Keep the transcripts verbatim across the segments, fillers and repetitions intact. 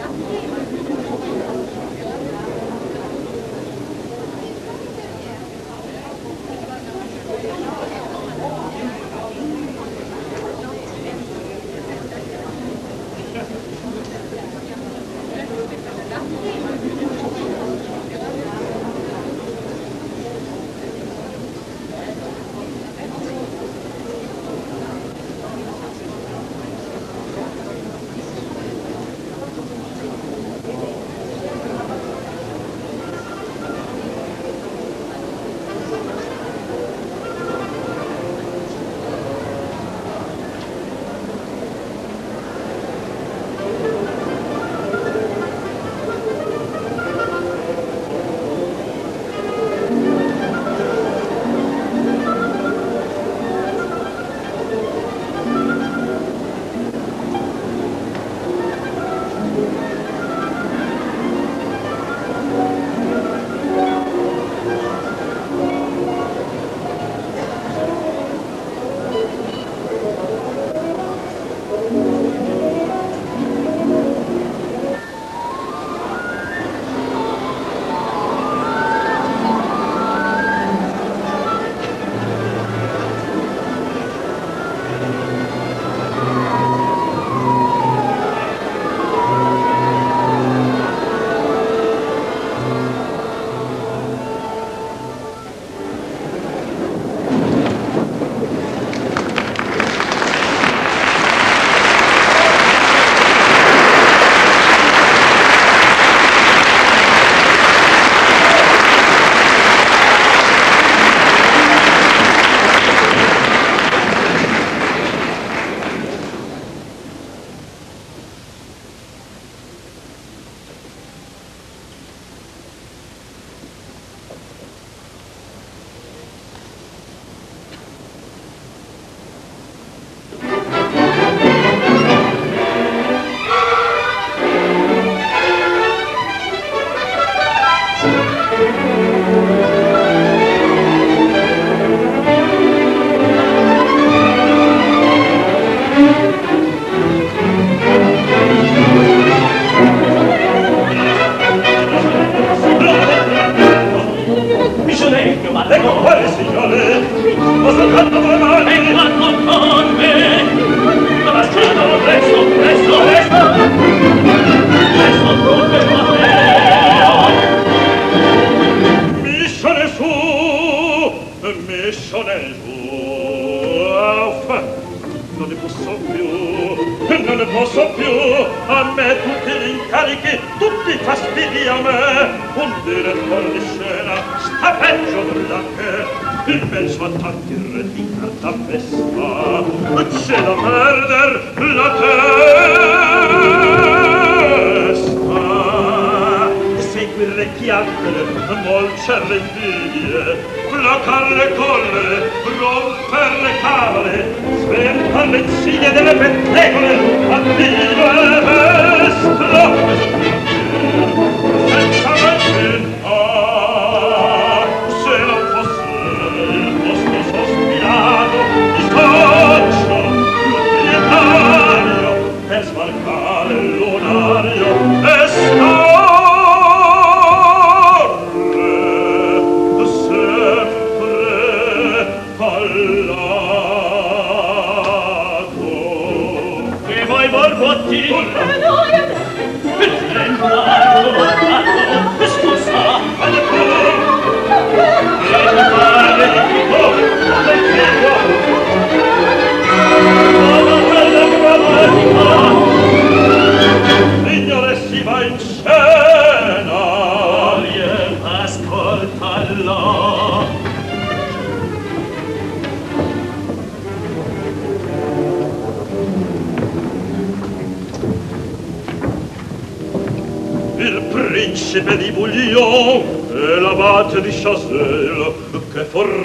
principe di Bouillon e l'abate di Chastel, che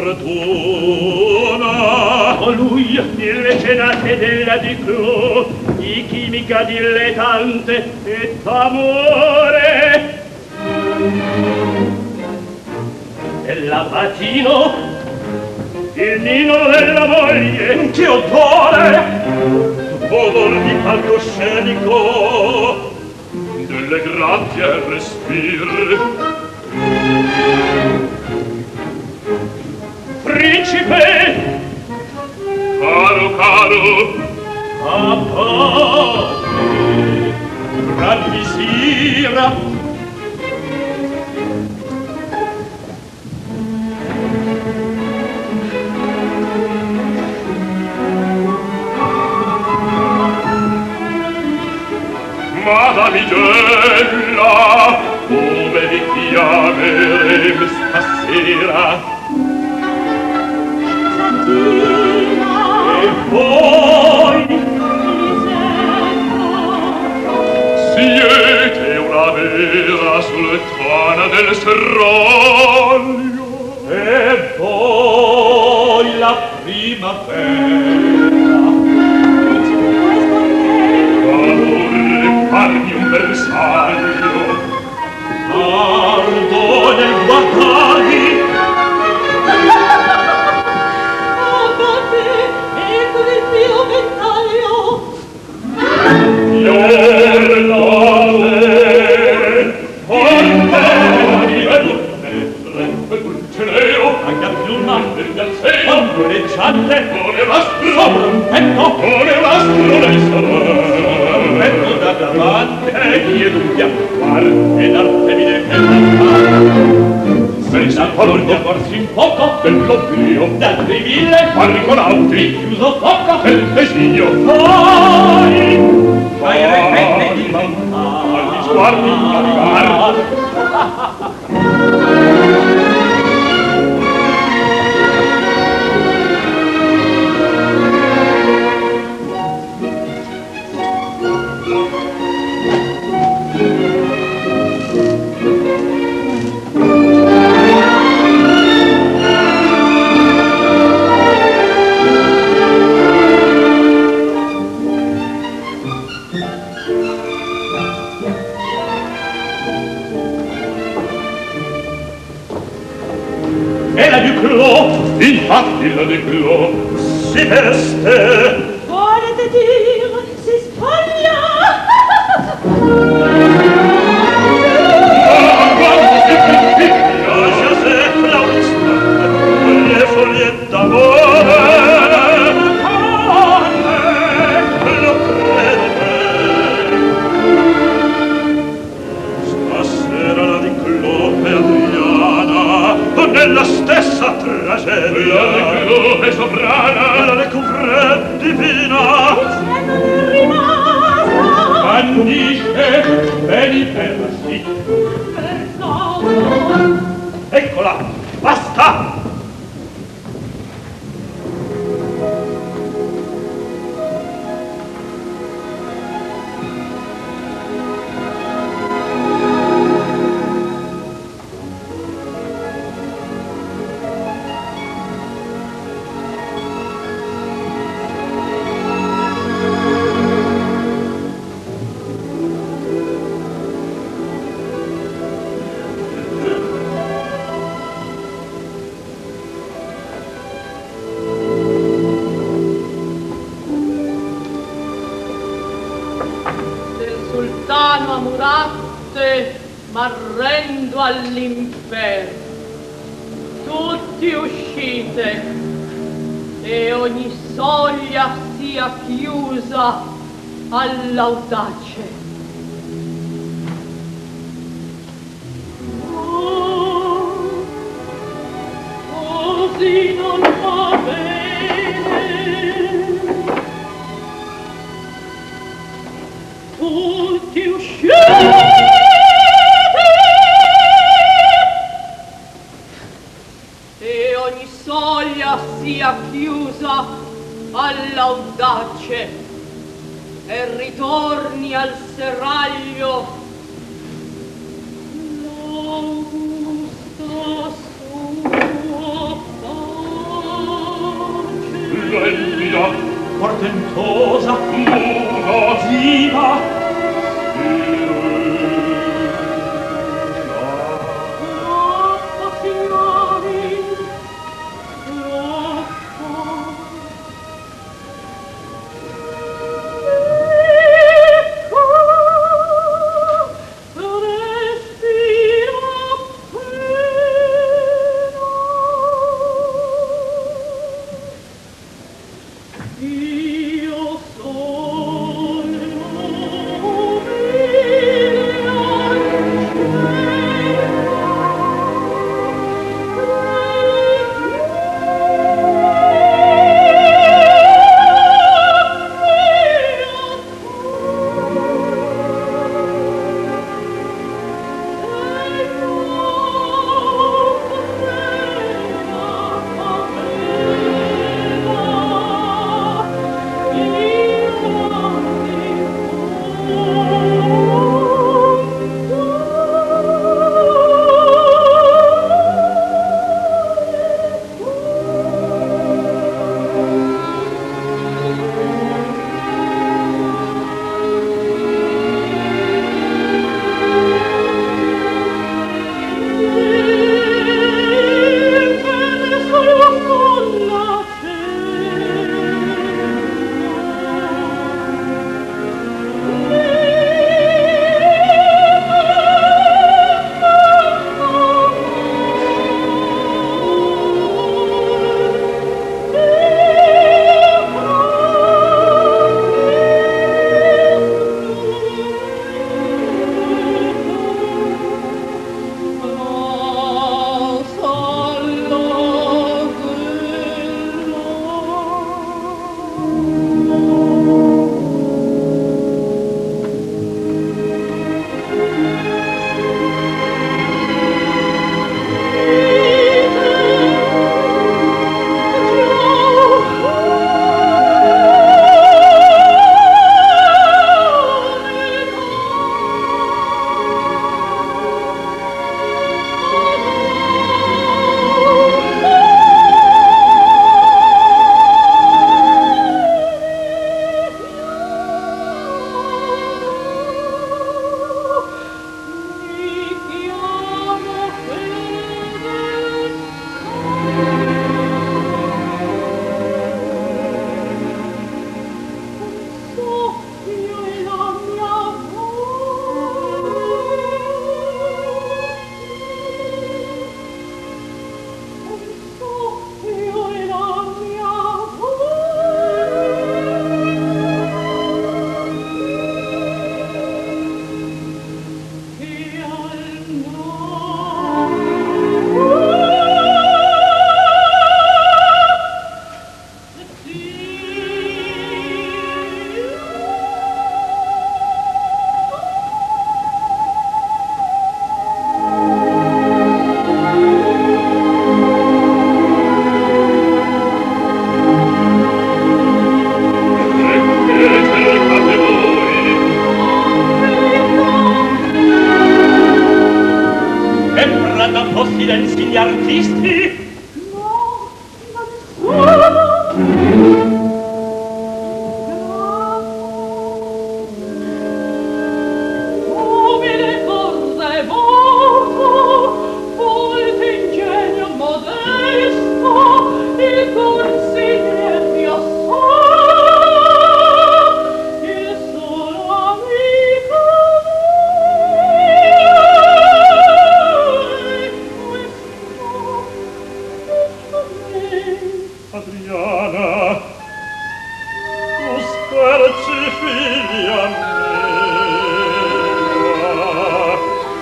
fortuna! Colui, il mecenate della Duclos, di chimica dilettante e d'amore. E l'abatino, il nino della moglie, che odore! Odor di palcoscenico! abbia il respir. Principe! Caro, caro! A pace! Gran visira! Madamigella, come vi chiameremo stasera? Satina E poi Siete una vera sultana del serraglio. e poi la primavera. Amore, farmi un bersaglio. Ardo nel guardarvi. Abate, ecco il mio ventaglio. Iorlate, portami e dulcineo, Anche a piuma, del galzeo, ondoreggiante, come vastro, sopra un petto, come vastro lei sarà. petto da davanti, chi è dunque a guardare, ed arte mi deve senza colore forse in poco, Dell'oblio, d'altri mille, Argonauti, chiuso poco, del designio, poi, fai repente di agli sguardi navigare. E la Duclos, Infatti la Duclos si veste, Volete dire, si spoglia. lascia se clausta, le foglie d'amore, lo credo me. Stasera la Duclos e Adriana, nella stessa tragedia. La Duclos è sovrana. La Découverte divina. C'è non è rimasta. Bandisce, veni per sì. Per cosa? Eccola, basta! Del sultano Amuratte m'arrendo all'inferno. Tutti uscite e ogni soglia sia chiusa all'audace. Oh, così non va bene. Tutti uscite e ogni soglia sia chiusa all'audace e ritorni al serraglio l'augusta sua pace. Splendida, Portentosa, muta, viva, Troppo, signori, troppo. Ecco silenzi gli artisti? No, ma nessuno. Umile cose voto, volte ingegno modesto, il consigliere mio so, il solo amico Adriana, tu scherzi figlia mia.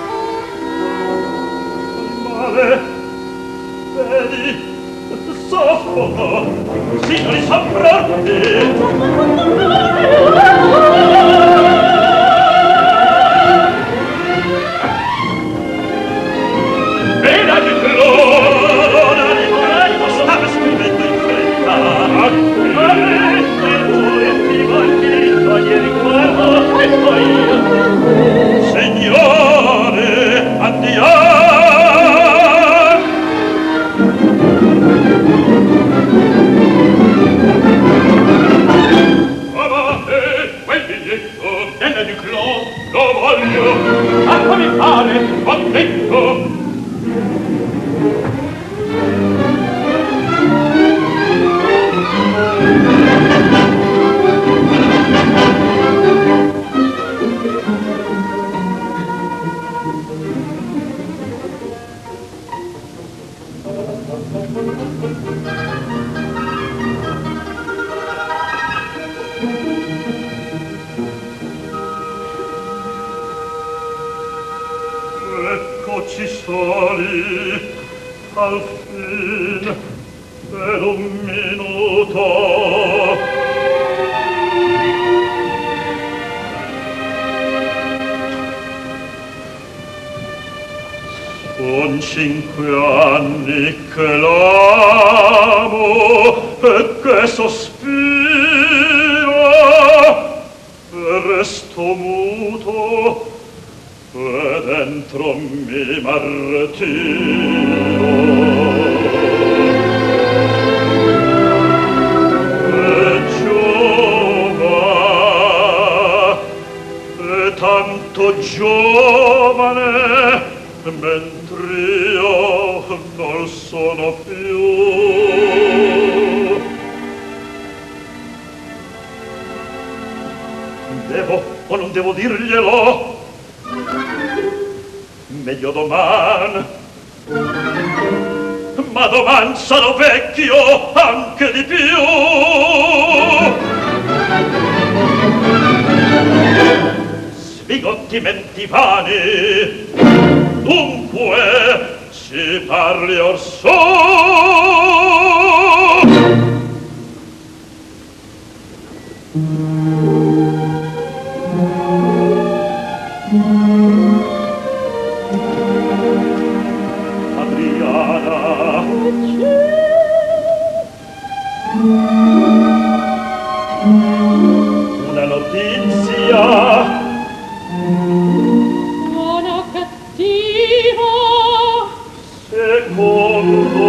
Male, vedi, soffoco, signori sopranti. Era di Crona di Moreno, stava scrivendo in fretta. A me, e lui, ti voglio togliere guardo, e poi io. Signore, addio. Quel biglietto della Duclos lo voglio, a come fare, ho detto. Eccoci soli, al fin, per un minuto. Son cinque anni che l'amo e che sospiro, e resto muto, e dentro mi martiro. E giova, e tanto giovane, mentre io non sono più. Devo o non devo dirglielo? Meglio doman. Ma doman sarò vecchio anche di più. Sbigottimenti vani, dunque si parli orsù. Adriana, una notizia. Buona o cattiva? Secondo,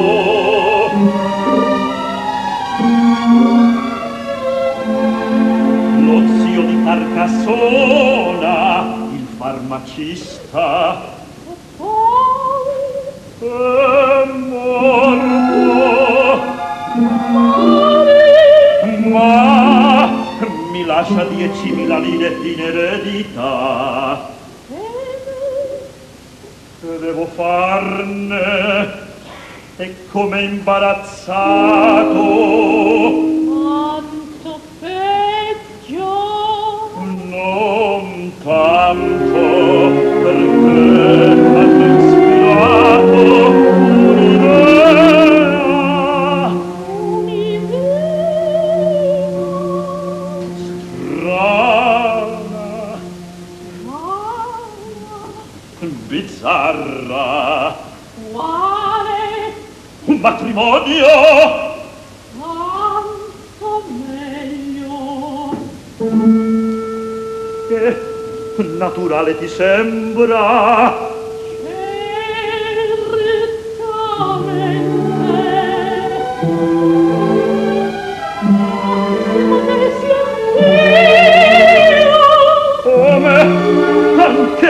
lo zio di Carcassona, il farmacista, è morto. Ma mi lascia diecimila lire in eredità. Che devo farne? E come imbarazzato. Quanto peggio. Non tanto, perché hanno ispirato un'idea. Strana, bizzarra. Quale? Un matrimonio. Tanto meglio. Che naturale ti sembra? Certo.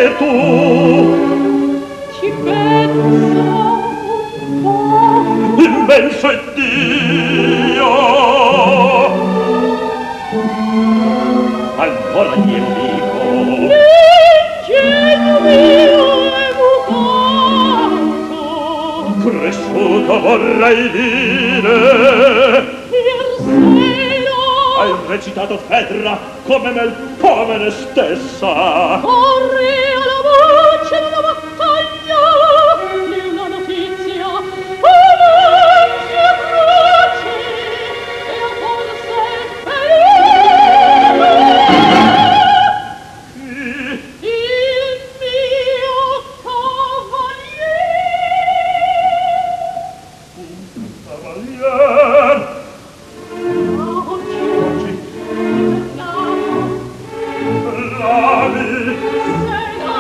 e tu ci penso un po'. Immenso è Dio. Allora io dico l'ingegno mio è mutato, cresciuto vorrei dire. Ier Hai sera recitato Fedra come Melpomene stessa. corre alla voce della battaglia di una notizia avanti a croce e a forse ferito Chi? il mio cavaliere. Cavalier. Oggi, oggi, Lavi. se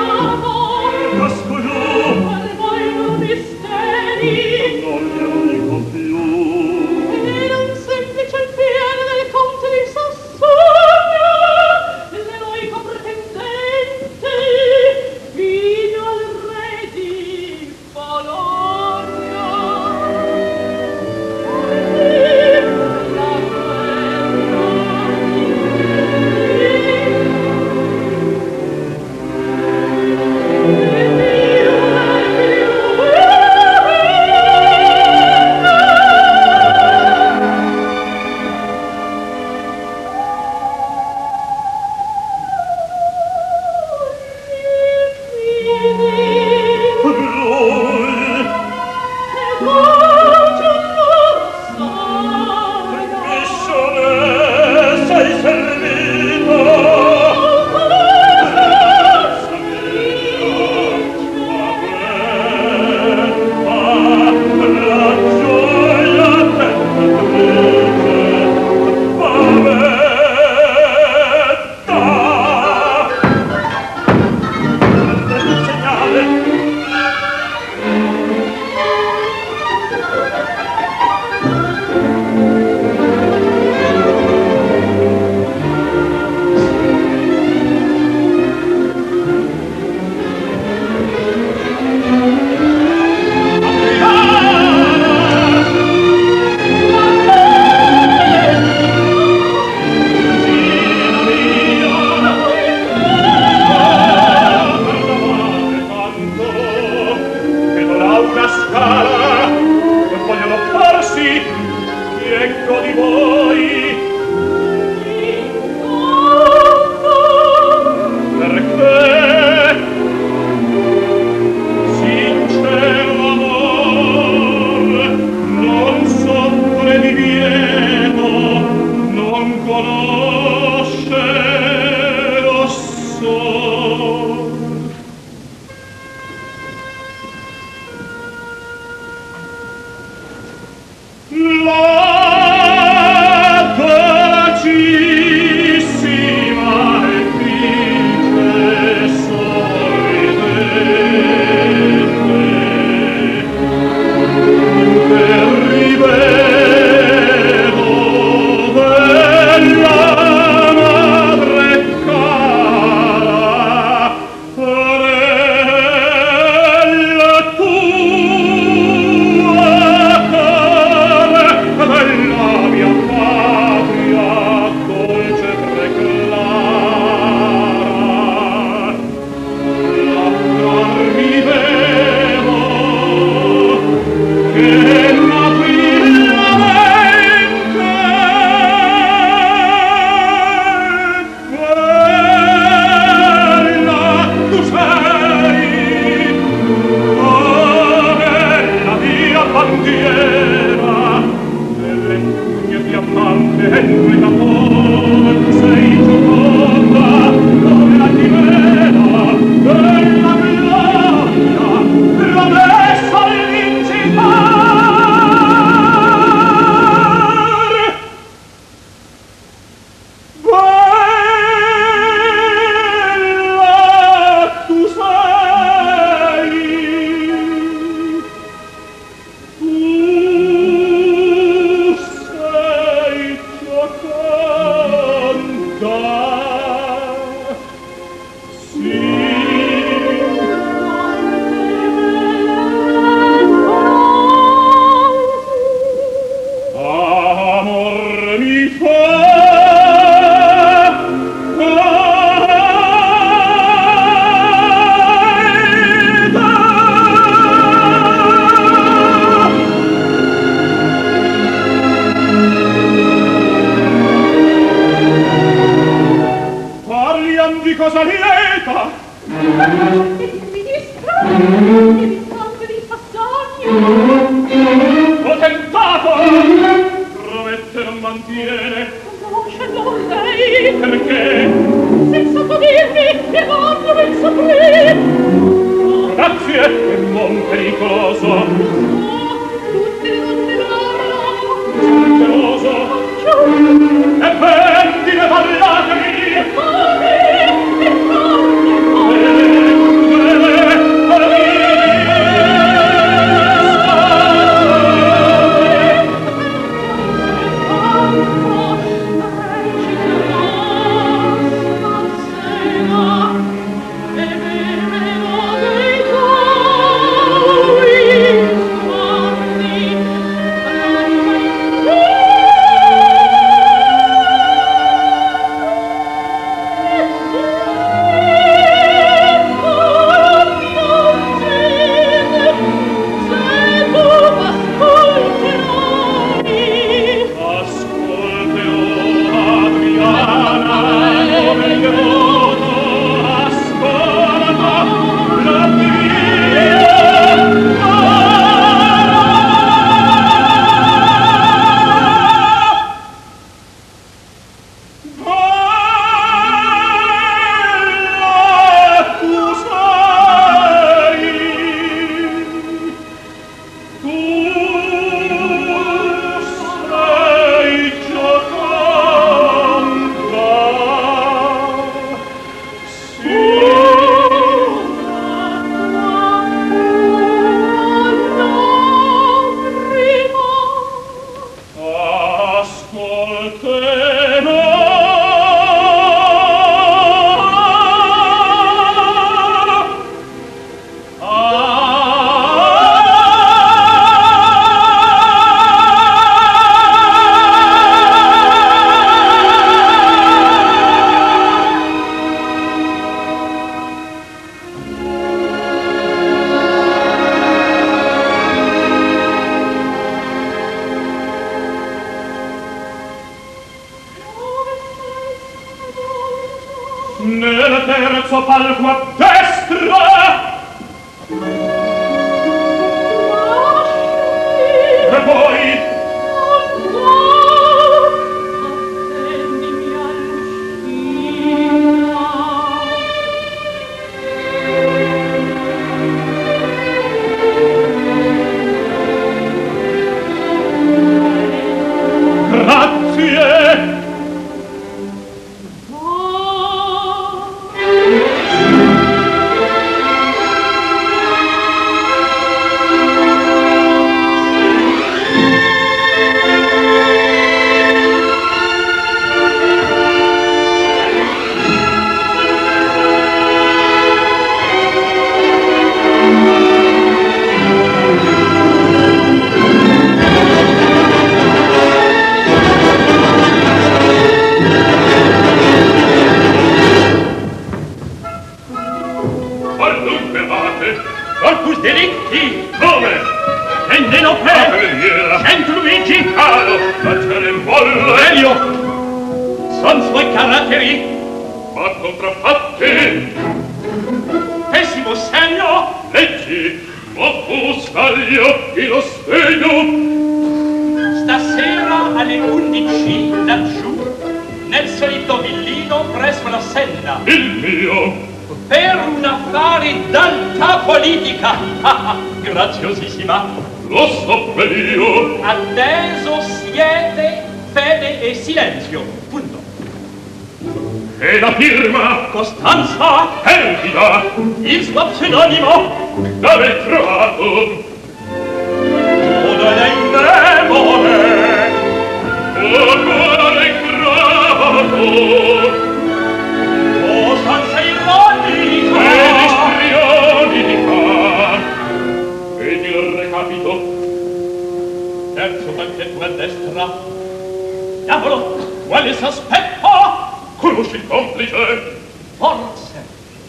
Qualunque avate? Corpus delicti! Come? Penelope! La cavaliera! Cento Luigi! Caro! La Ceremolla! Elio! Son suoi caratteri! Ma contraffatti! Pessimo segno! Leggi! Ma fu agli occhi lo stegno! Stasera alle undici laggiù, nel solito villino presso la Senna. Il mio! Per un affare d'alta politica. Graziosissima. Lo so per io. Atteso siete fede e silenzio. Punto. E la firma? Costanza. Perfida. Il suo pseudonimo. Dove trovato? Odore indemone. O cuore ingrato. Costanza ironica. Ed istrionica. Ed il recapito. Terzo banchetto a destra. Diavolo, quale sospetto? Conosci il complice? Forse.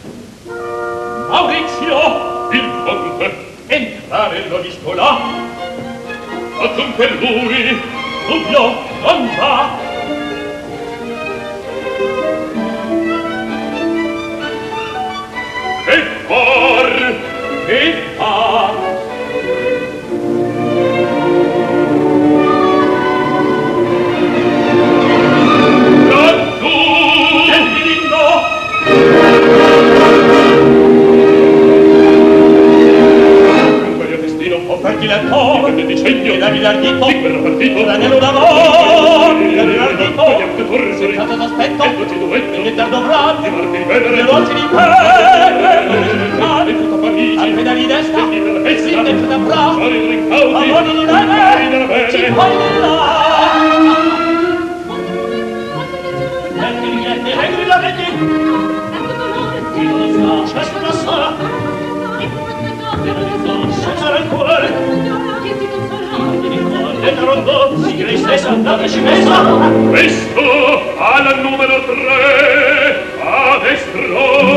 Maurizio. Il conte. Entrare l'ho visto là. Adunque lui. Dubbio non va. Che far? Che fa? Lassù! Senti l'inno! Quale destino? Offerti l'altore! Di quel disegno? E davi l'ardito! Di quel partito? L'anello d'amore! Di Davi l'ardito! Quegli anche torri! Senza sospetto! E tutti duetto! E tardo braccio! Di Martin Venere! Le voci di pelle! Come sultani! E tutta Parigi! Al pedali destra! E di per E si dentro da braccio! Soli rincauti! Amori di Amori bene! della bene! Ci puoi di là! Metti il niente! Legri la vedi! Chi lo sa? C'è una sola! Senza rancore! E Tarondo, sì che lei stessa andateci messa! Questo al numero tre, a destro.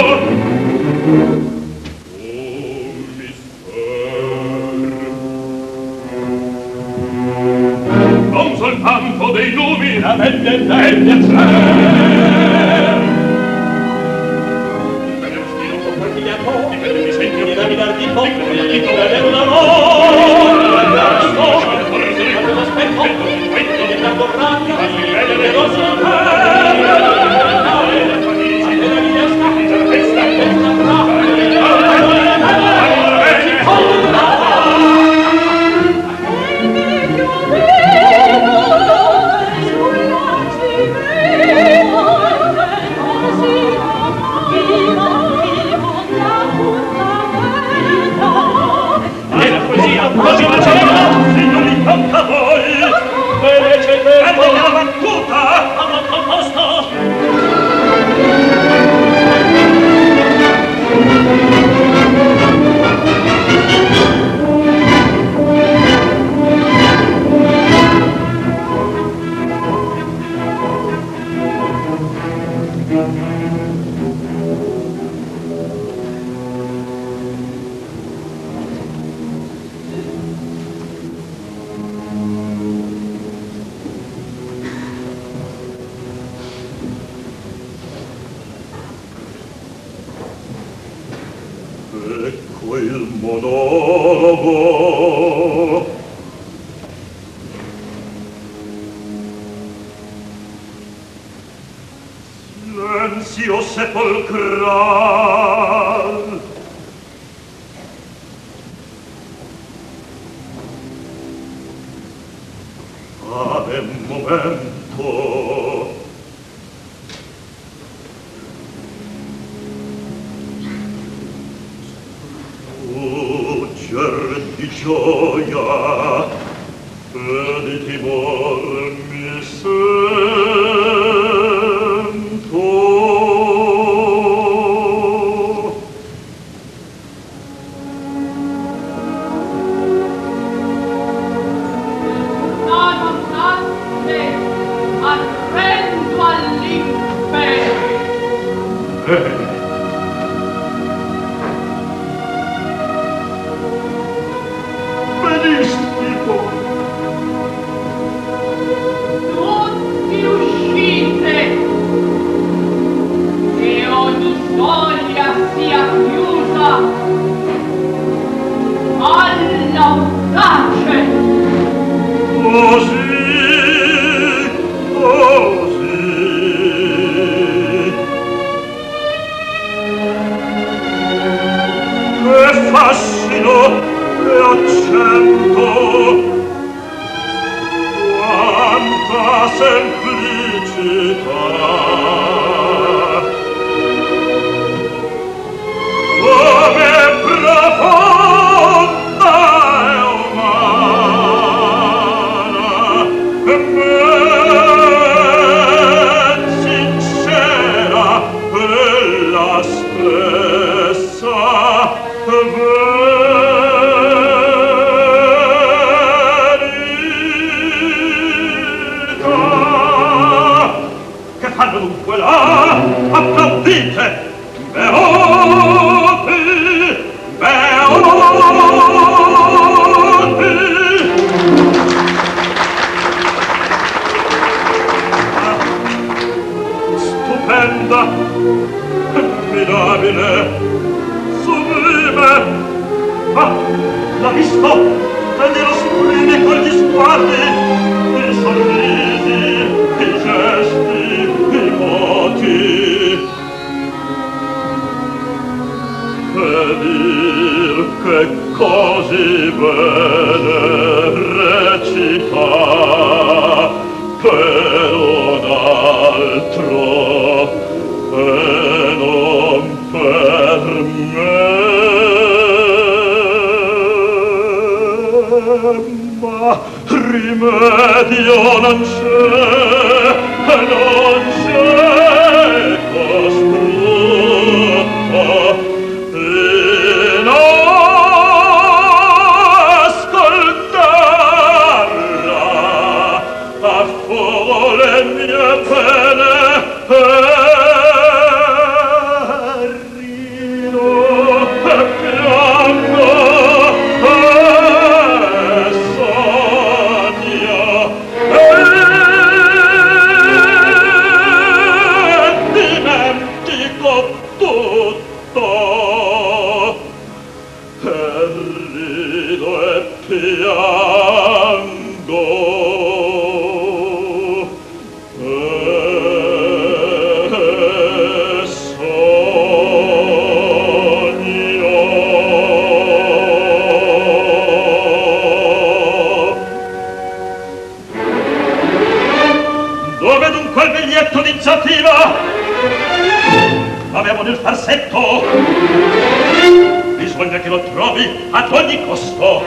Oh, mister. Non soltanto dei lumi, La belle belle c'è! per il stilo Confortigliato! di quel disegno, Di davi l'ardito! di quel partito, E l'anello d'amore! Così facciamo, signori, tocca a voi! Bene, c'è tempo! È la battuta! A molto posto! Ecco il monologo. Silenzio sepolcral. Ave momento. Fugger di gioia e di timor mi sento. Nonostante, arrendo all'impero. Bene. fascino e accento, quanta semplicità, come profonda e umana, e ben sincera quella stessa verità. Che fanno dunque là? Applaudite! Beati! Beati! Stupenda, mirabile, sublime. Ah, l'ha visto? Nello sublime con gli sguardi, i sorrisi, i gesti, i moti. E dir che così bene recita per un altro e non per me, ma rimedio non c'è e non c'è costrutto e non ascoltarla a fuoco le mie pene e rido e piango e sogno e dimentico tutto e rido e piango e sogno. Dove dunque il biglietto d'iniziativa? L'avevo nel farsetto. Bisogna che lo trovi ad ogni costo.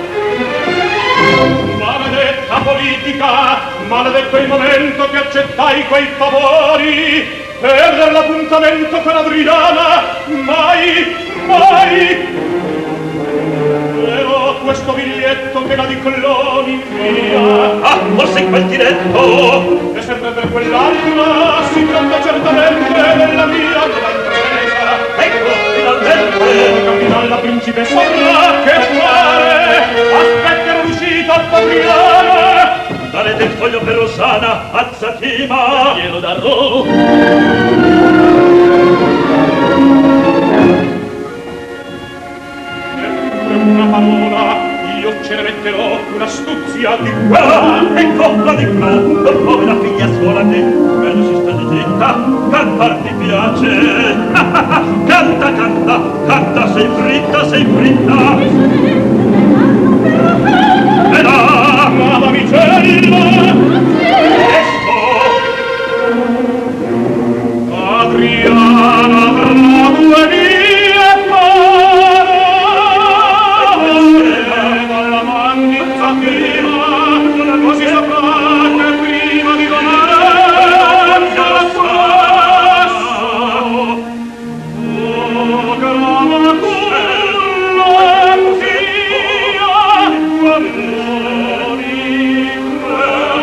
Maledetta politica, maledetto il momento che accettai quei favori. Perdere l'appuntamento con Adriana, mai, mai. Però questo biglietto che la di cloni invia. Ah, forse in quel diretto. E sempre per quell'altra si tratta certamente della mia impresa. Ecco, finalmente. Capitan la principessa avrà che fare. Aspetta l'uscita a Fabriana. Dare del foglio per Rossana a Zatima. Glielo darò. Una parola, io ce ne metterò un'astuzia di qua. Ecco, la di qua, con povera figliascola che meglio si sta di zitta. Cantar ti piace. Canta, canta, canta, sei fritta, sei fritta. E là, la damigella. Presto. Adriana avrà due mie parole. Dalla mannizza prima, così saprà che prima di domani la passo. Oh, grava culla fia, amori,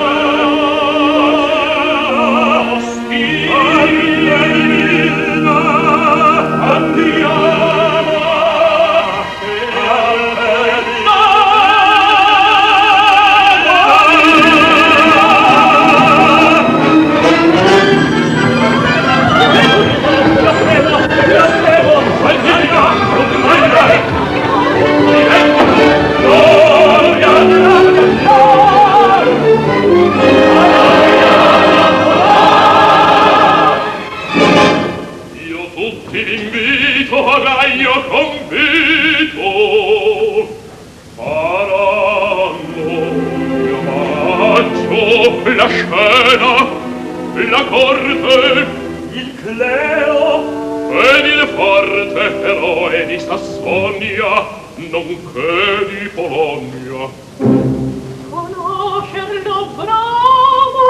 la scena, la corte, il clero ed il forte eroe di Sassonia, nonché di Polonia. Conoscerlo bravo.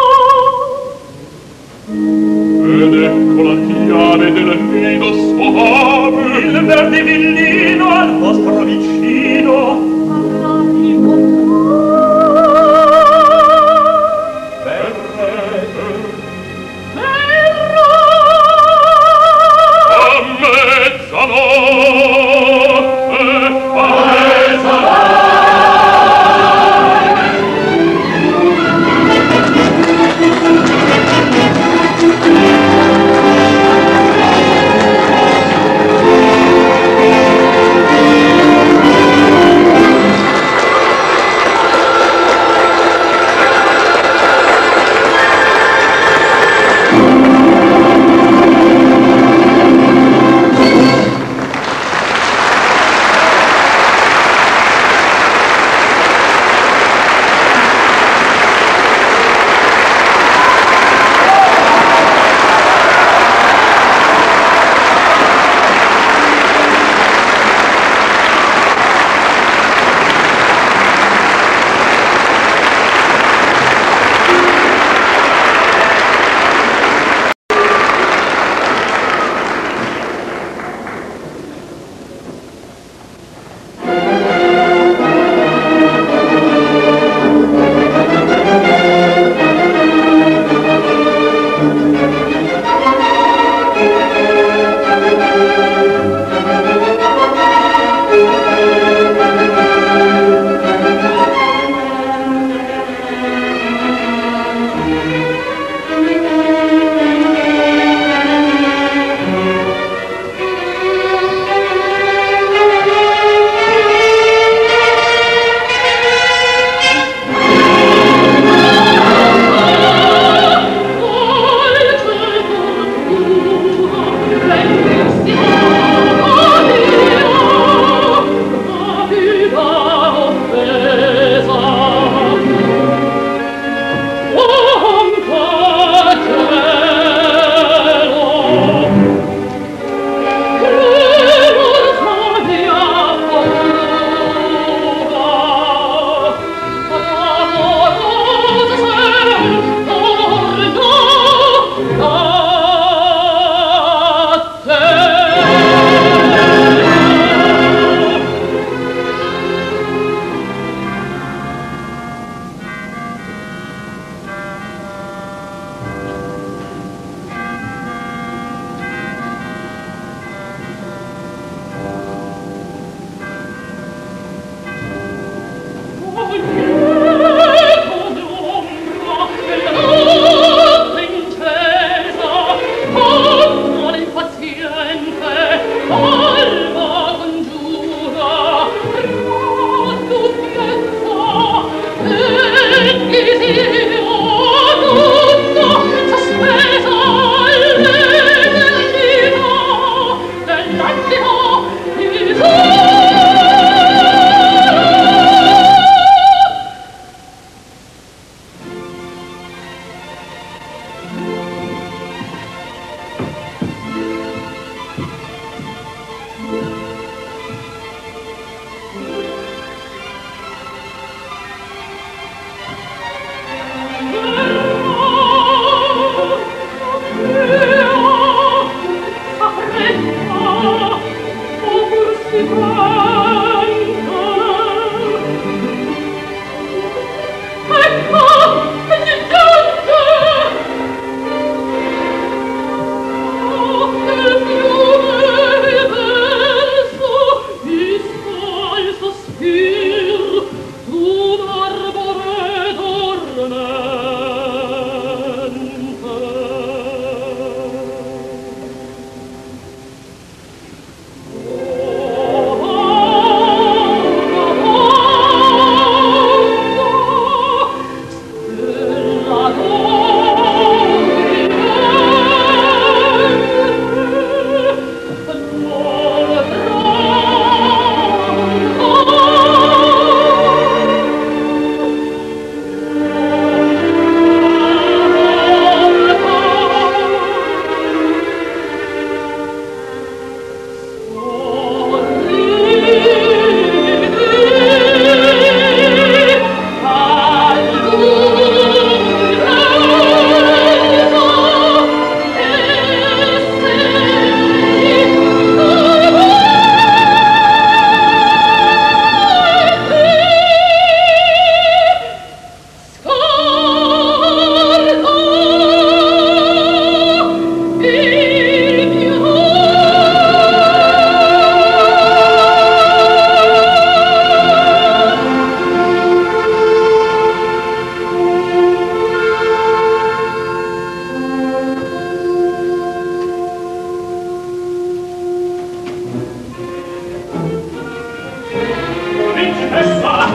Ed ecco la chiave del nido soave, il verde villino al vostro vicino. Parlati potrà.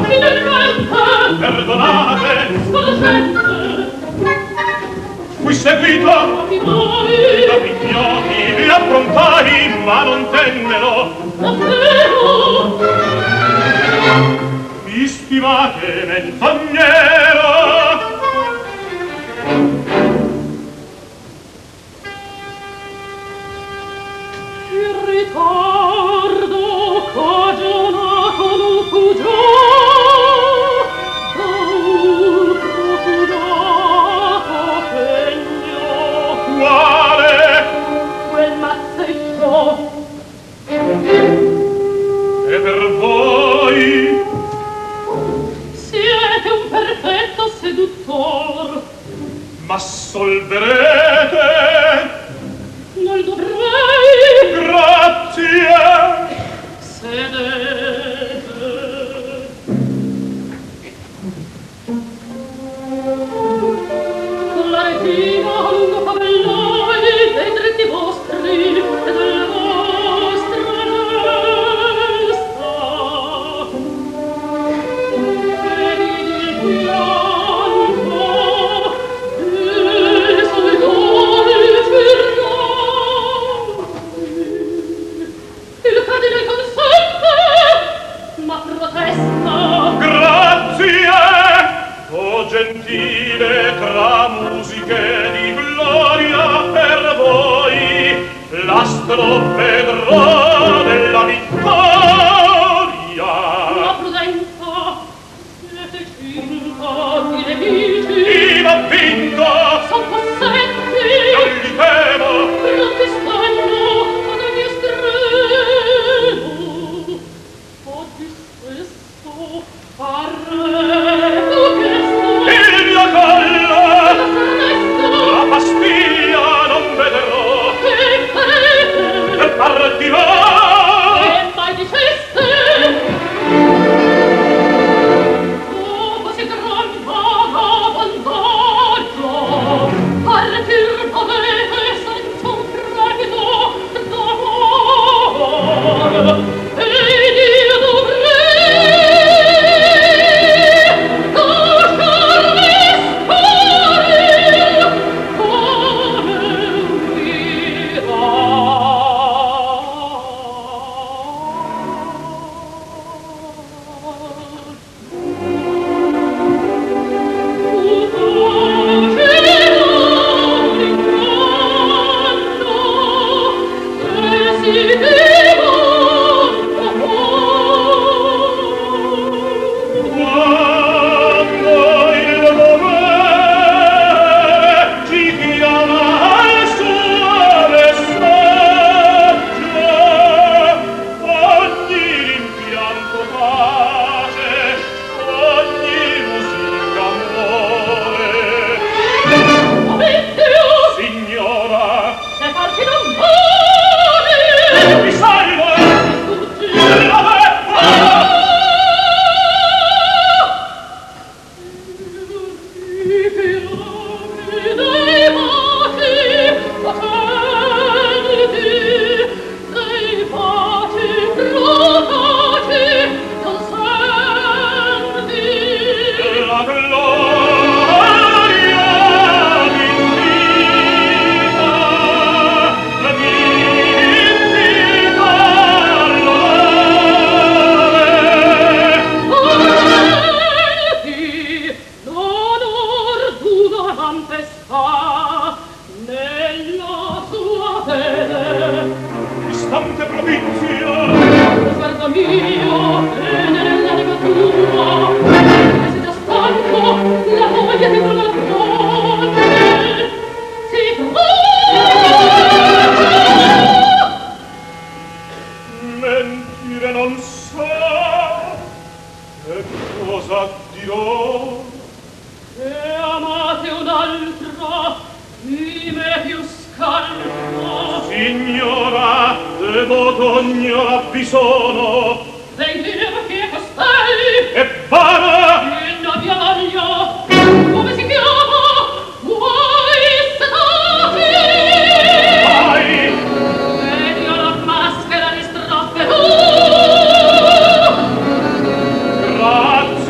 Finalmente! Perdonate! Sconoscente! Fui seguito Ma chi mai? da pignoti, li approntai, ma non tennero. Davvero? Mi stimate menzognero. Il ritardo cagionato non fu già da un procurato segno. Quale? Quel mazzetto. E per voi? Siete un perfetto seduttor. M'assolverete? Non dovrei. Grazie! Sedete. Con la retina a lungo favellai dei dritti vostri e della vostra testa. Vedi il pianto e sui dolci il cardine consente, ma protesta. Grazie! O gentile tra musiche di gloria per voi, l'astro vedrò della vittoria. La prudenza, siete cinta di nemici. Chi m'ha vinto? Son possenti, Non li temo. pronti stanno ad ogni estremo. Oggi stesso faremo questo. Il mio collo! La fernesta, La pastiglia non vedrò. che farete? E partirò! E mai diceste? Dopo si gran vagabondo, partir dovete senza un fremito d'amore. Ed io dovrei lasciarvi sparire come un Quando il dovere ci chiama al suo messaggio, ogni rimpianto pace, ogni musica muore. Signora, Se farti non vuole, mi salvo! tutti La beffa! La gloria d'invita, la divinità l'onore. Nella sua fede, Istante propizio, guarda mio, bene nell'anima tua, e se già stanco, la voglia ti vuole al cuore, si brucia. mentire non so, che cosa dirò? E amate un'altra, di me più scalza. Signora, devoto ognora vi sono, Dei dire che costei, e vana! in la via, come si chiama? Vuoi stati? Vai! Vedi la maschera di stroffe. Grazie!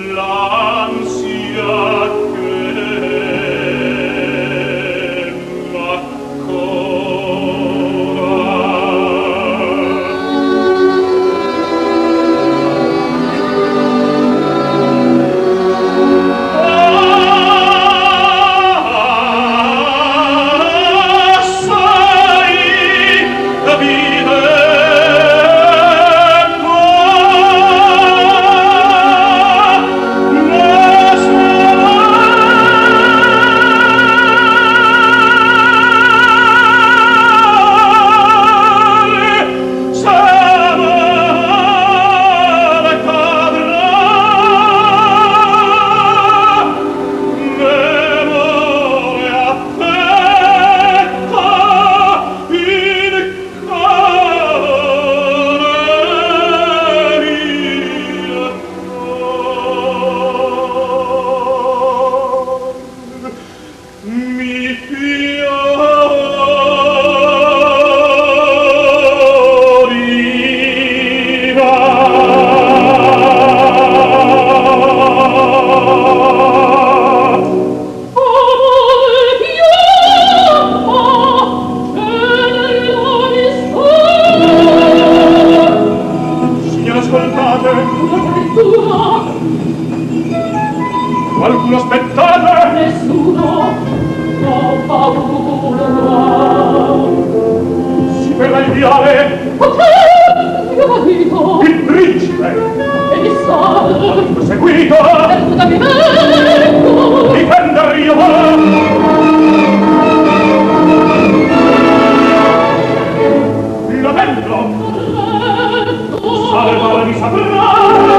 Qualcuno aspettate? Nessuno, ho paura. Si verrà il viale? Perché? Io marito. Il principe? E mi sa. Seguito? Perduta mi vengo. Difender io va. Là dentro. Salva mi saprà.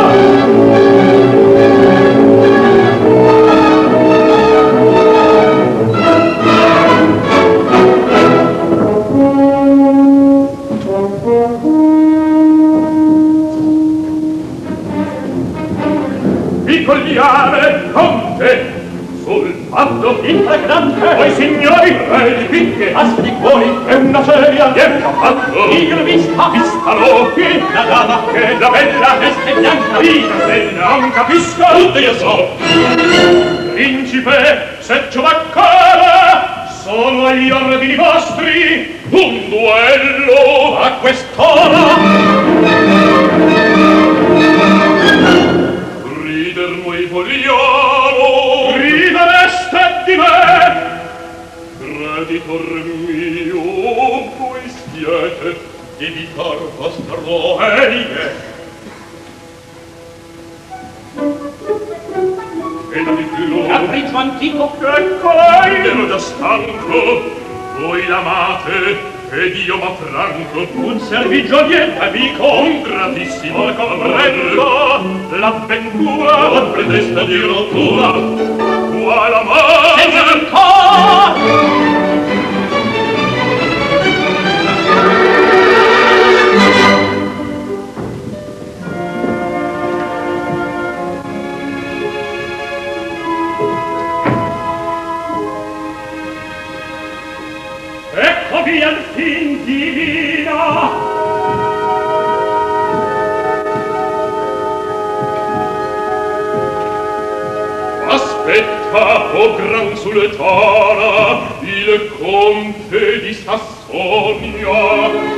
Cogliare conte sul fatto infragrante voi signori re di picche aspi di cuori e una seria niente fatto igro vista vista l'occhi la dama che la bella veste bianca vita bella non capisco tutto io so principe se giovaccara sono agli ordini vostri un duello a quest'ora noi vogliamo ridereste di me creditor mio voi siete di vitar bastardoerie e da di più Capriccio antico ecco lei ero già stanco voi l'amate ed io m'affranco un servigio niente amico un gratissimo comprendo l'avventura la pretesta di rottura qua la mano senza ancora ecco via il fin divina aspetta o gran sultana il conte di Sassonia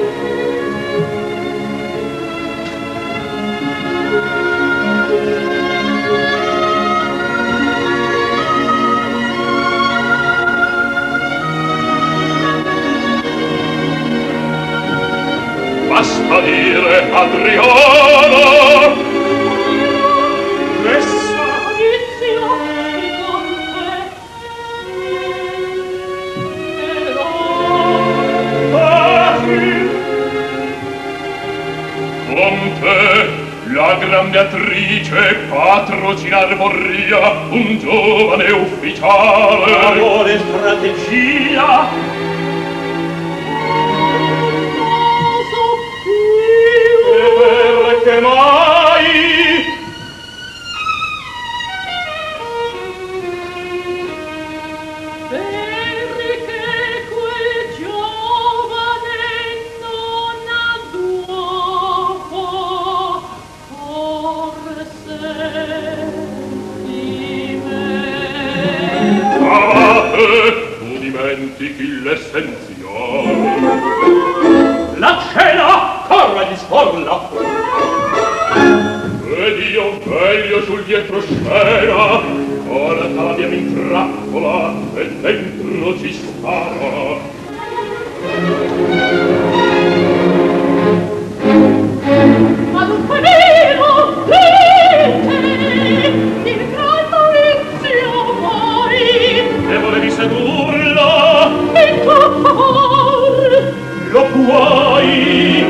basta dire Adriana resta Maurizio il conte ah sì conte la grande attrice patrocinar vorria un giovane ufficiale amore strategia perché mai perché quel giovane non ha d'uopo forse dimentichi l'essenziale. La cena corra di sforla. Ed io veglio sul dietro scena, porta la via mi trappola e dentro ci stava. Ma dunque vero, lente, il gran Maurizio poi, E volevi sedurla, in tuo favor, lo puoi.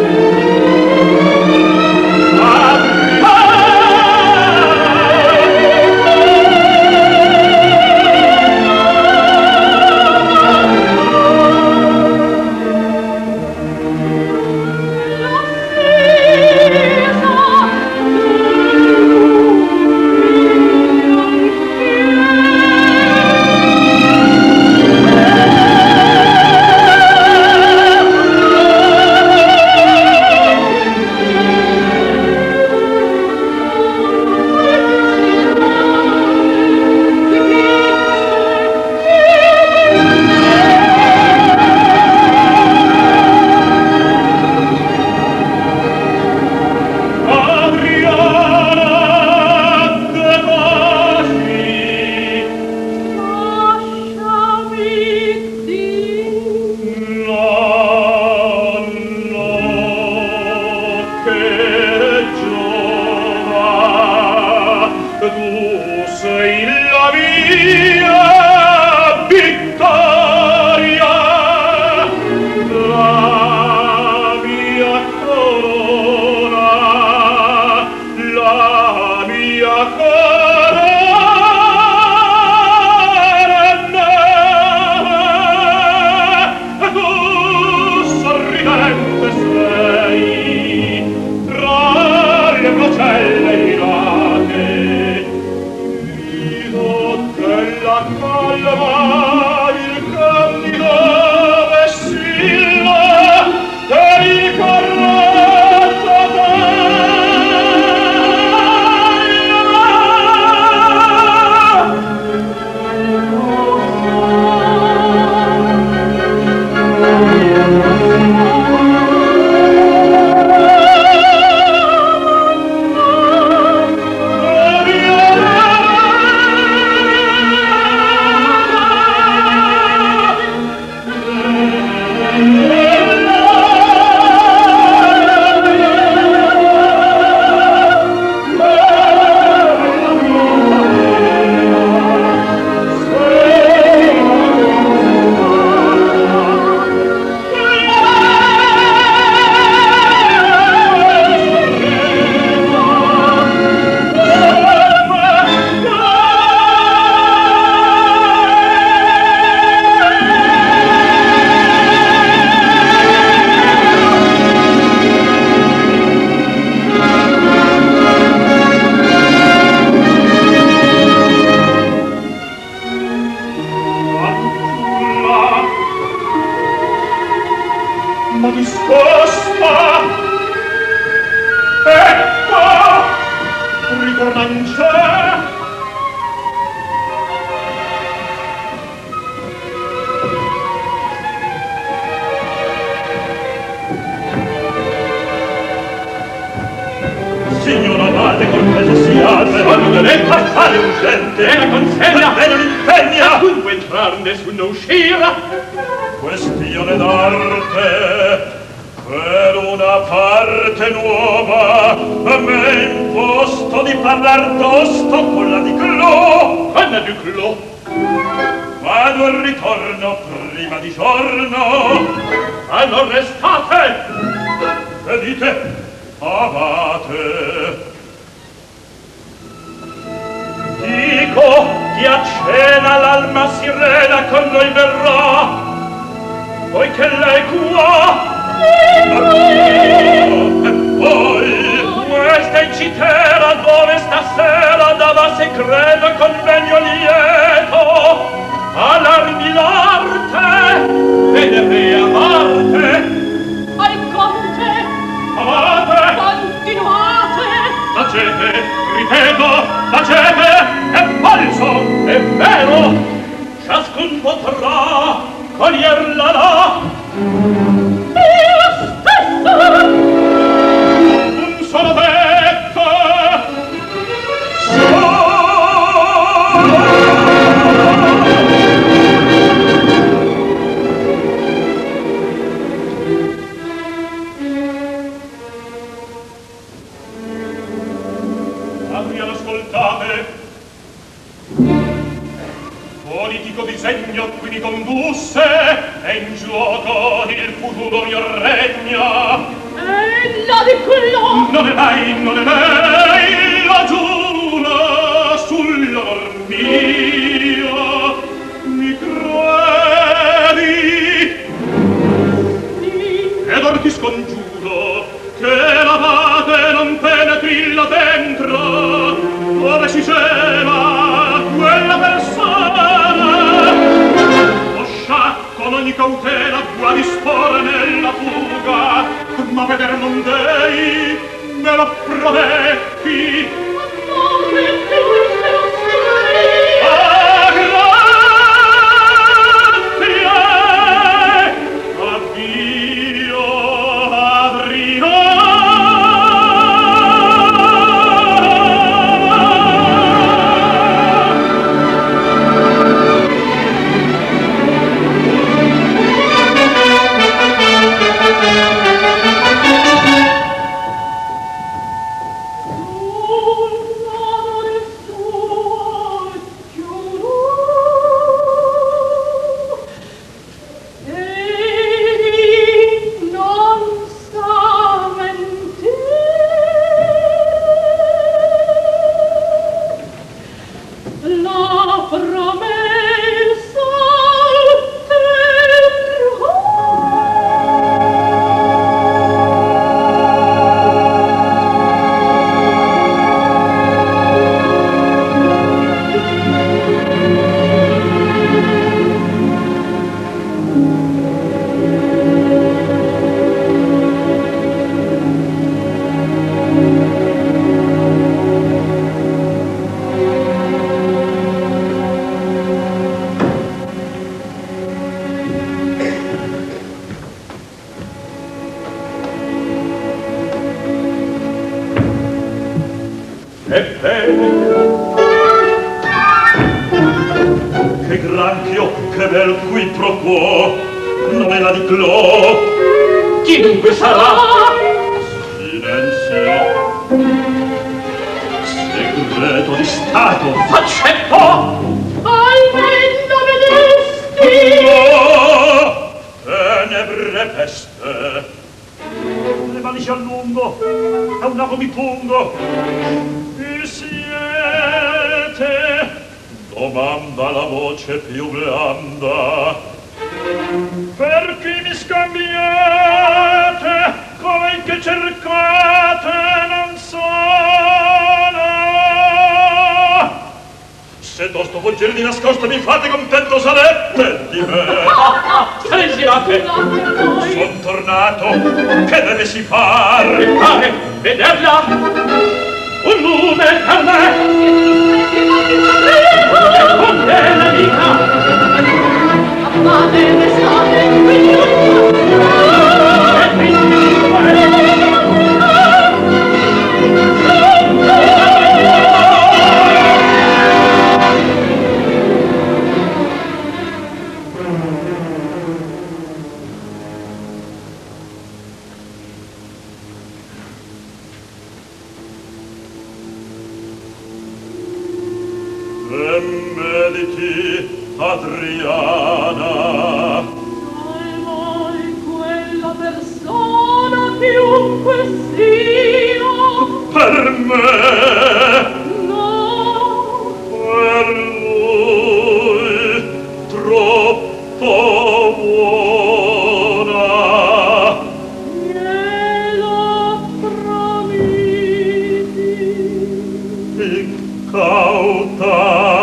Signora Madre, cortese siate, quando lei passare urgente, e la consegna, e non impegna, dunque entrar, nessuno uscire. Questione d'arte, per una parte nuova, a me è imposto di parlar tosto con la di Clò. Quella di Clò? Vado al ritorno prima di giorno. Allora restate. Che dite? Abate. Dico che a cena l'alma sirena con noi verrà, poiché lei qua. E poi questa incitera dove stasera dava segreto convegno lieto all'armi l'arte venere a Marte. al conte, Amate, continuate, tacete, ripeto, tacete, è falso, è vero, ciascun potrà pensate? Politico disegno qui mi condusse e in gioco il futuro mio regna. E la di quello Non è lei, non è lei la giura sull'amor mio. Mi credi? sì. Ed or ti scongiuro che la pate non penetri là dentro dove si cela quella persona. Oscia con ogni cautela vuoi disporre nella fuga, ma vedere non dei, me lo prometti. Ma che lui se lo sei? Ah, grazie! Addio, Adriano! Che granchio, che bel qui pro quo, non è la di Clo. Chiunque sarà? Silenzio. Segreto di Stato, faccetto! Almeno vedesti! No! Tenebre peste! Le mani si allungo, a un lago mi pungo. Il siete... Domanda la voce più blanda. Per chi mi scambiate, come che cercate non sono. Se tosto volgere di nascosto mi fate contento sarete di me. Silenziate! Son tornato, che deve si far? Mi pare vederla un lume per me. Con te l'amica Amate, restate, quindi non e quindi Adriana, sai mai quella persona chiunque sia? per me, No, per lui troppo buona. glielo promisi. Incauta,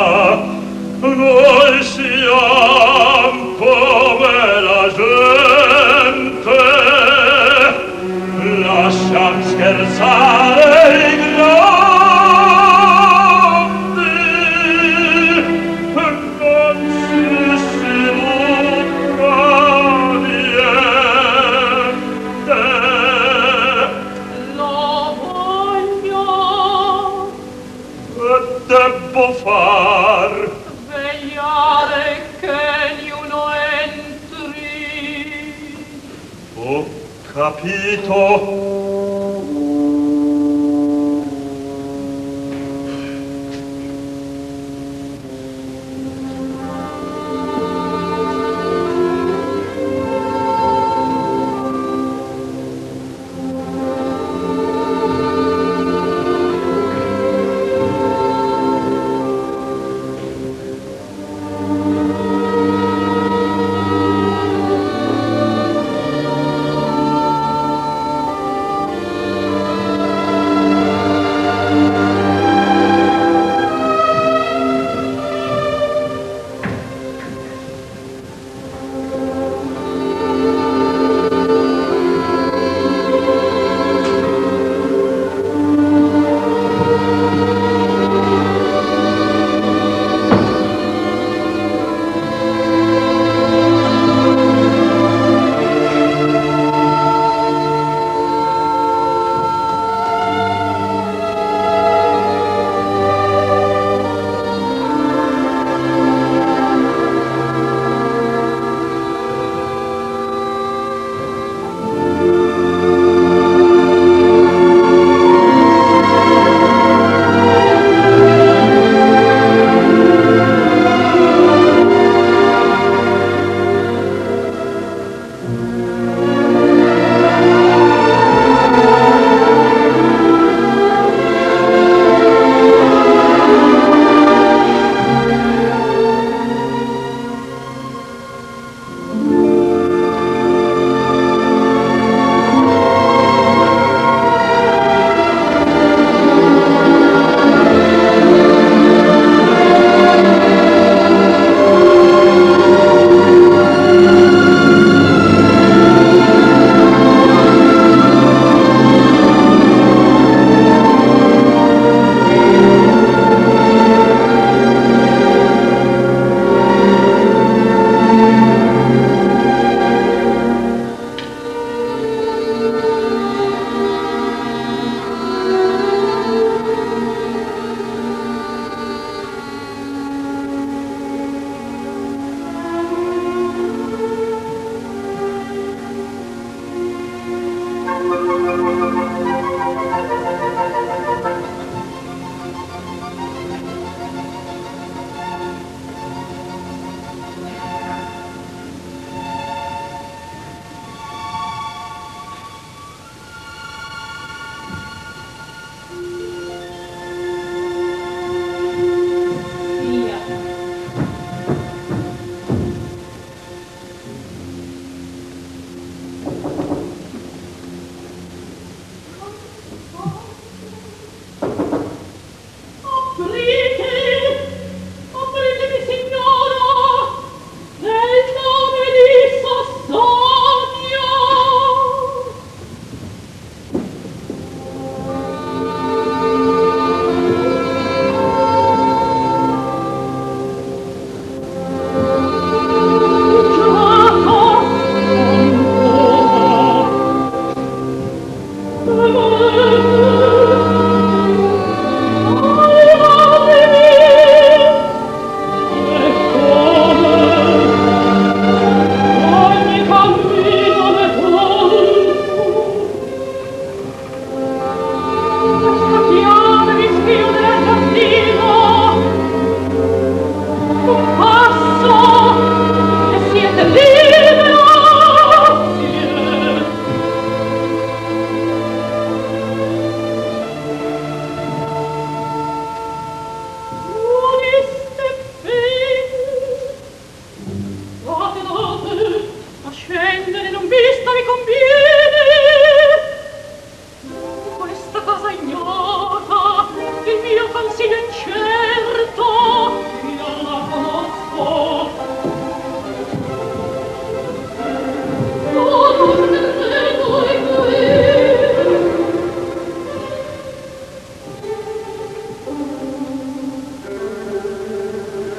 noi siamo come la gente, lasciam scherzare i grandi, non si sviluppa niente. Lo voglio E debbo far vegliare che niuno entri. Ho capito.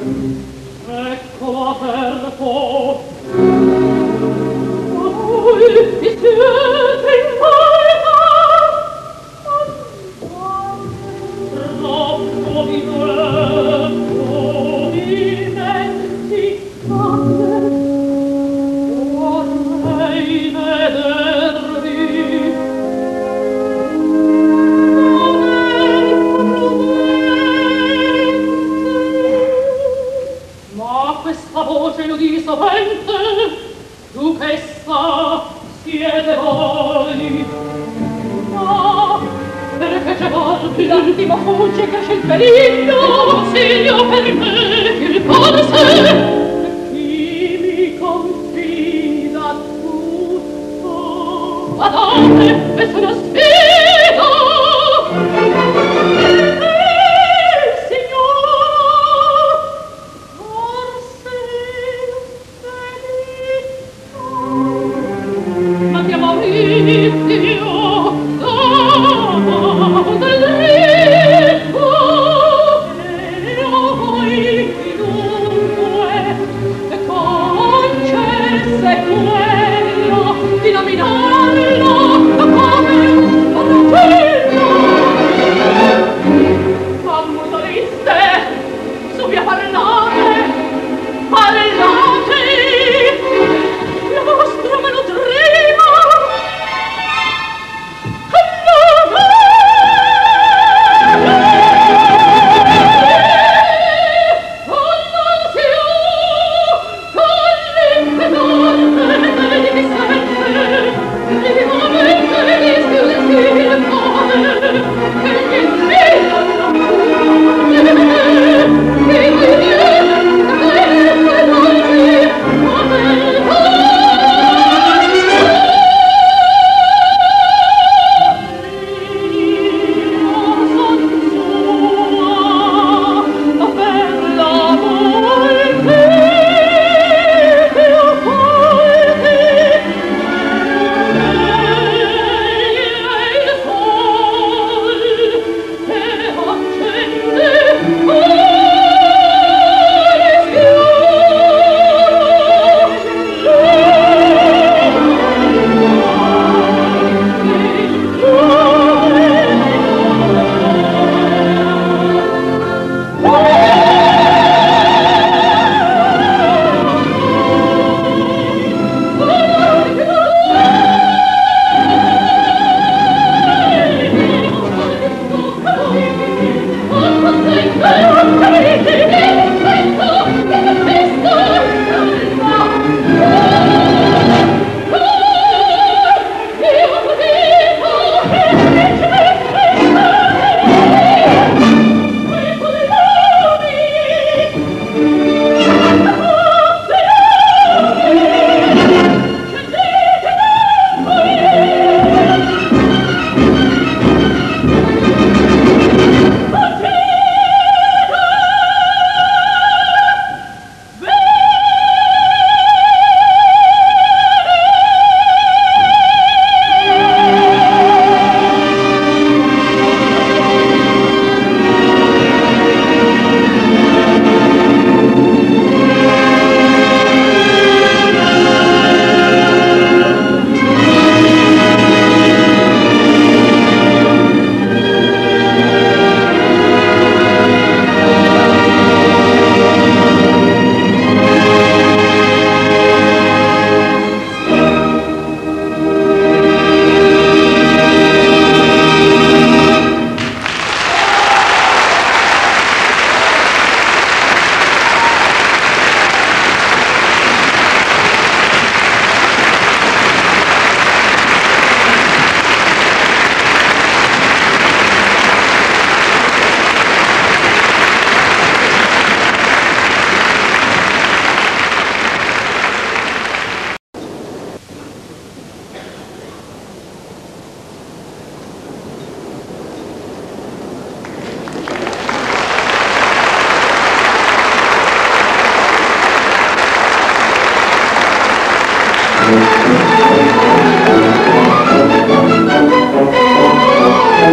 Eccolo aperto. Voi vi siete in volta. Troppo vi volto dimenticate. Vorrei vedervi. Ma questa voce io di sovente, duchessa, siete voi. Ma perché c'è volpi? L'attimo fugge che c'è il periglio. Consiglio per me il forse. Chi mi confida tutto? Guardate, è una sfida.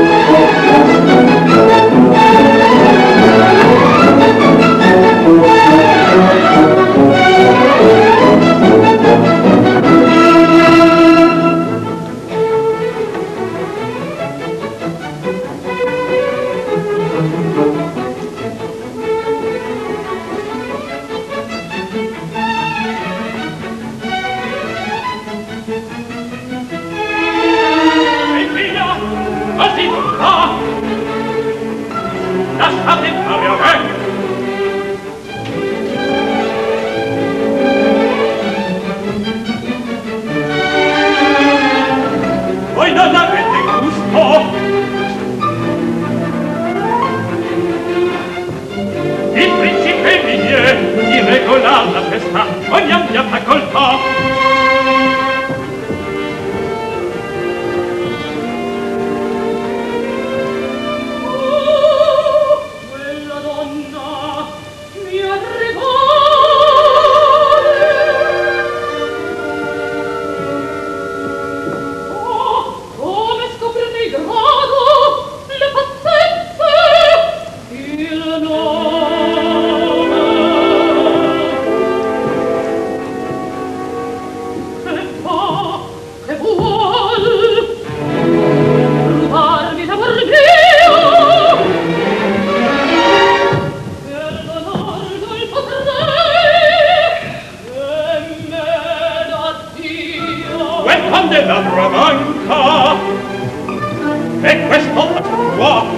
Thank you. Il principe Migné di regolar la festa ogni ampia facoltà. Oh, quella donna mi arrivò. Oh, come scoprirne il grado, le fattezze, il nome. Che fa, che vuol rubarmi l'amor mio, perdonarlo il potrei, e me da Dio. Quel candelabro manca, e questo la tua.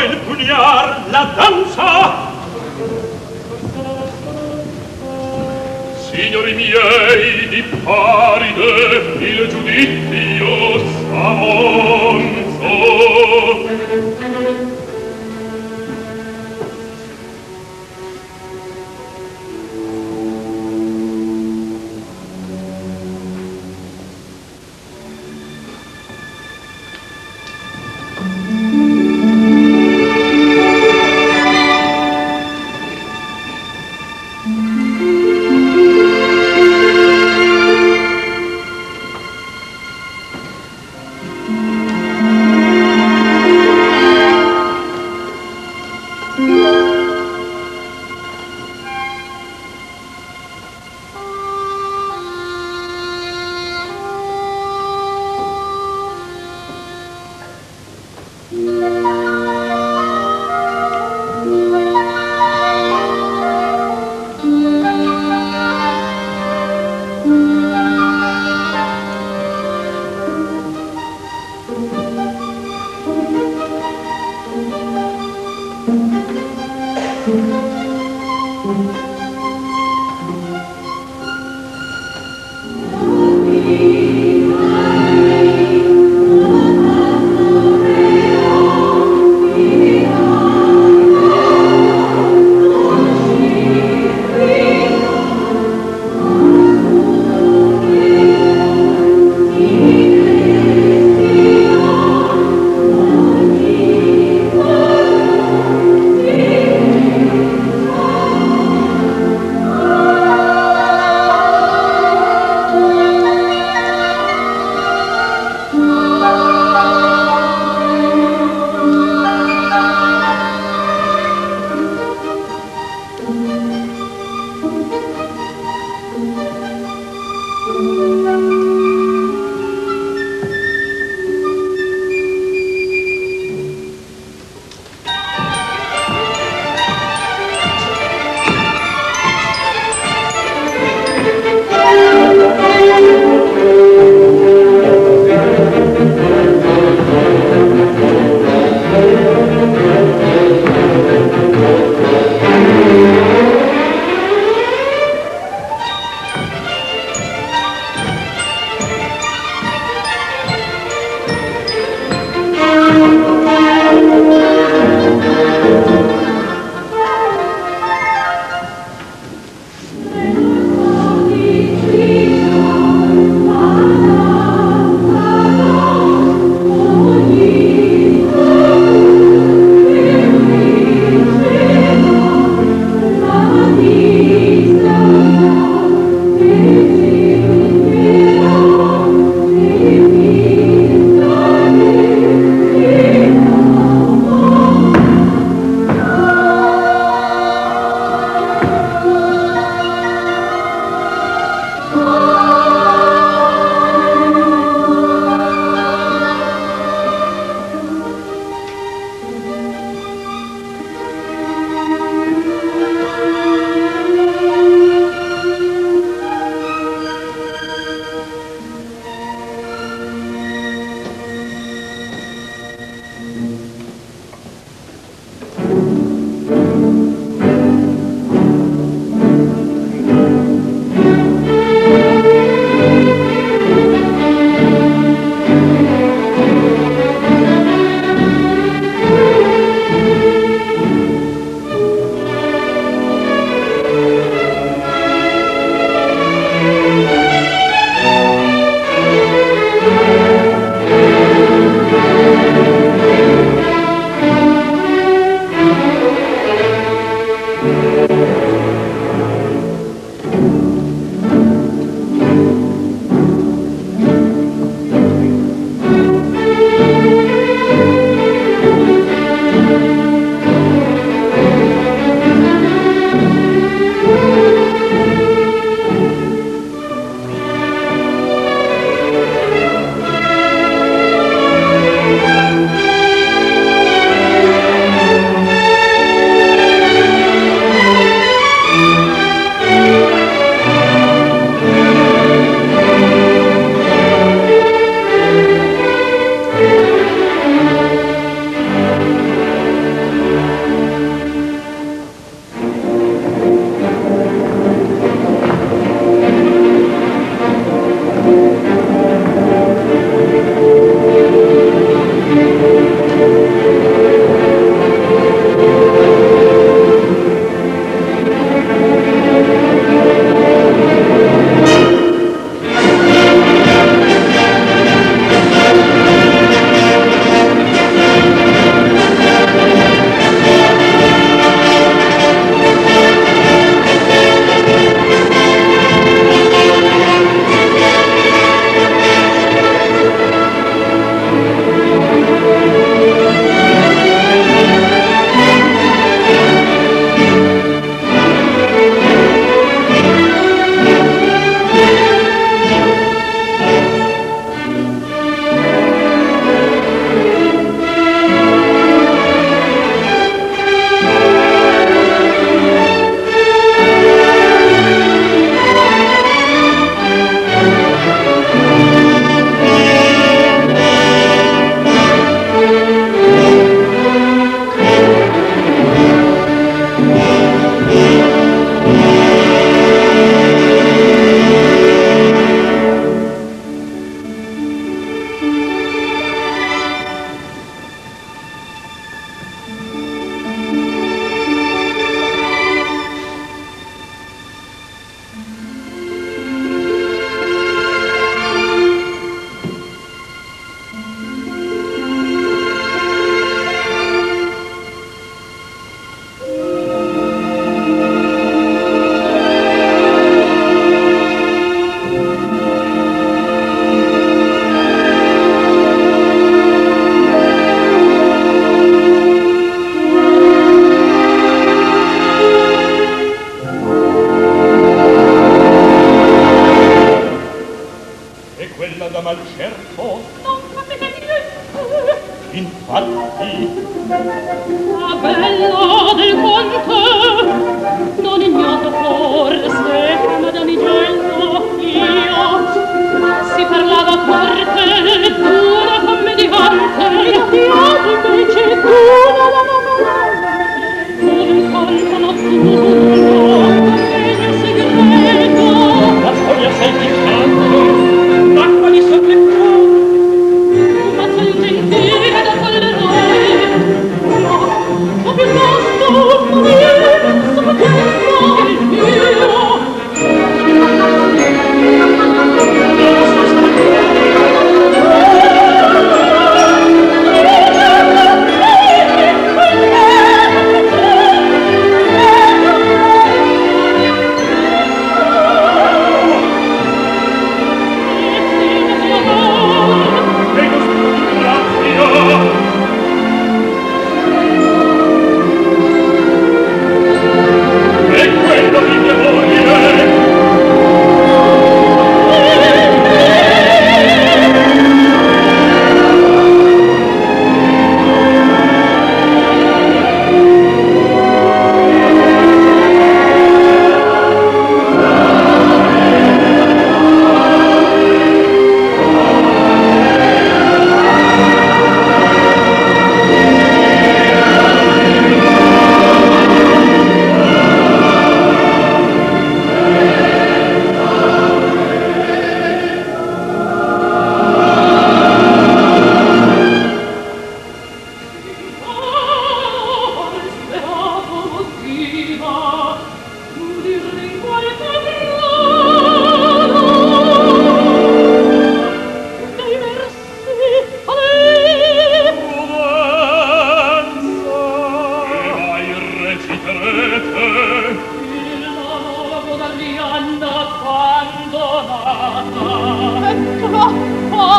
l'arco e il pugnal, la danza. Signori miei, di Paride, il giudizio s'avanzo.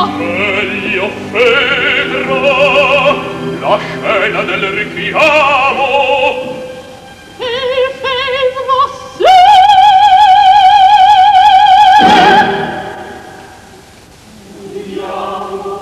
Meglio Fedra, la scena del richiamo. E Fedra sì! Vediamo.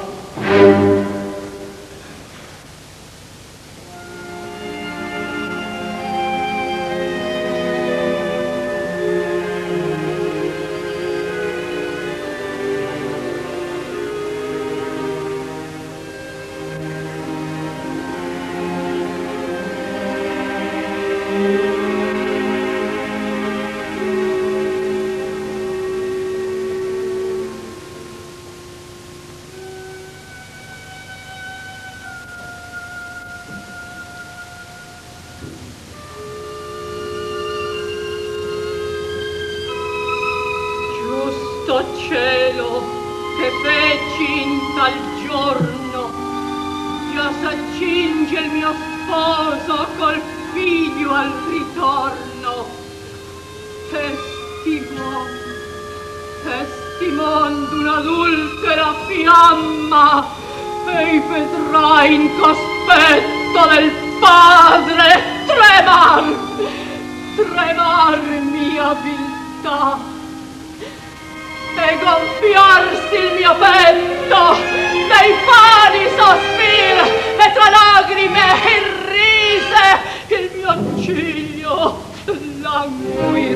Cielo che feci in tal giorno, già s'accinge il mio sposo col figlio al ritorno. Testimon, testimon d'un'adultera fiamma, ei vedrai in cospetto del padre tremar, tremar mia viltà, e gonfiarsi il mio petto dei vani sospir e tra lagrime e rise il mio ciglio languir.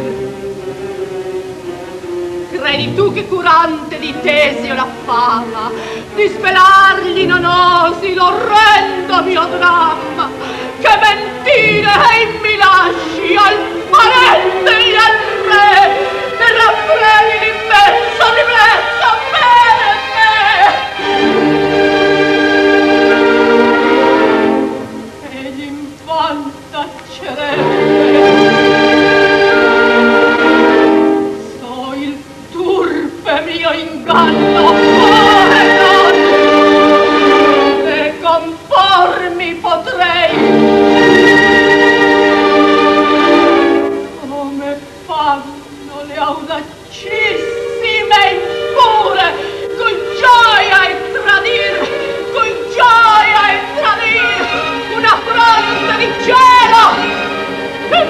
Credi tu che curante di Tesio la fama, di svelargli non osi l'orrendo mio dramma, che mentire e mi lasci al parente e al re, e raffreni l'immensa dimezza bene me. E l'infanta cerebbe, so il turpe mio inganno, ore non, e conformi potrei, come fanno le audacissime impure, con gioia e tradir, con gioia e tradir, una fronte di cielo, e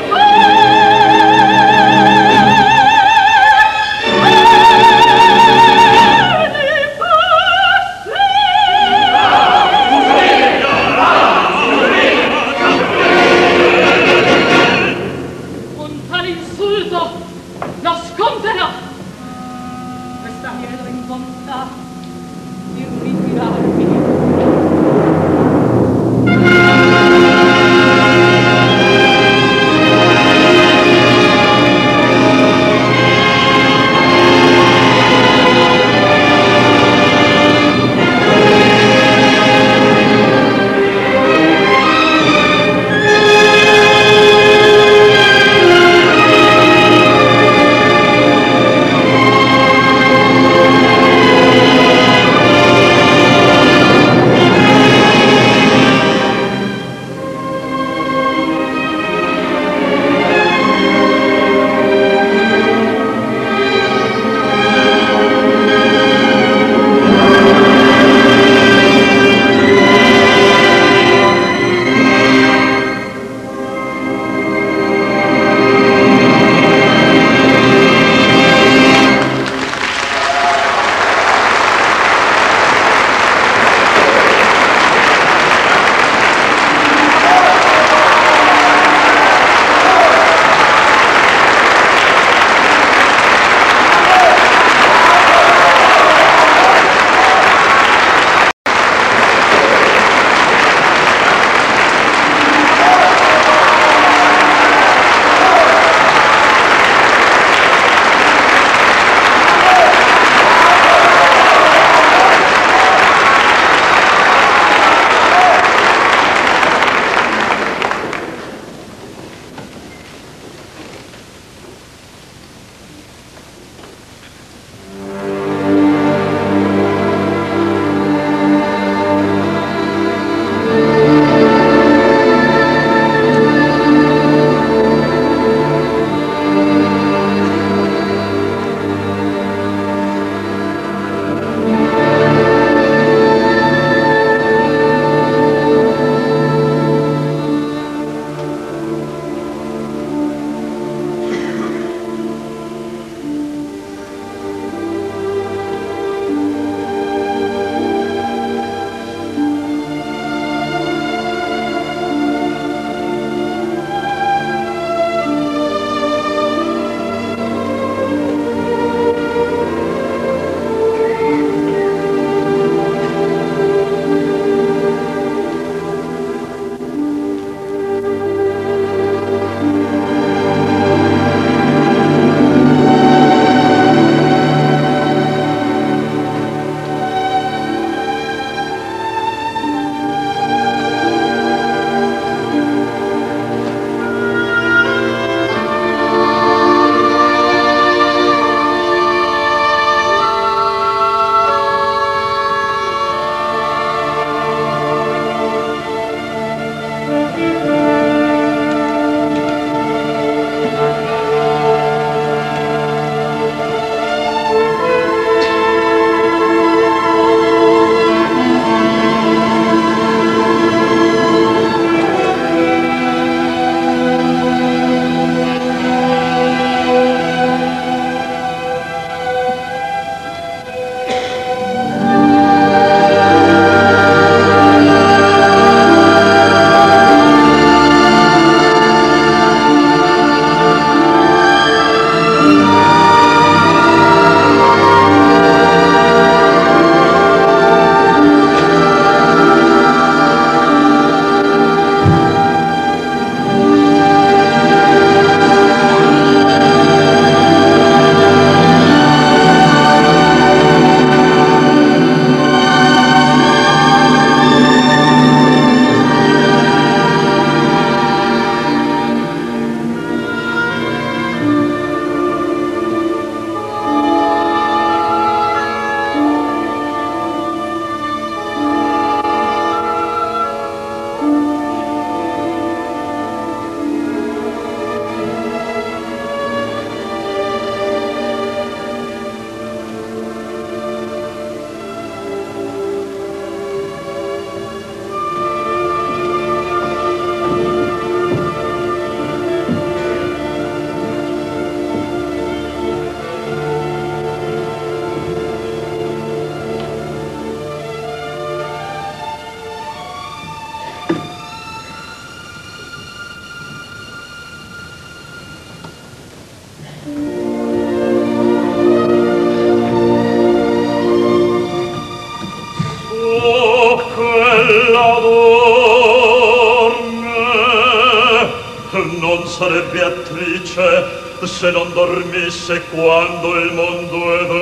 non sarebbe attrice se non dormisse quando il mondo è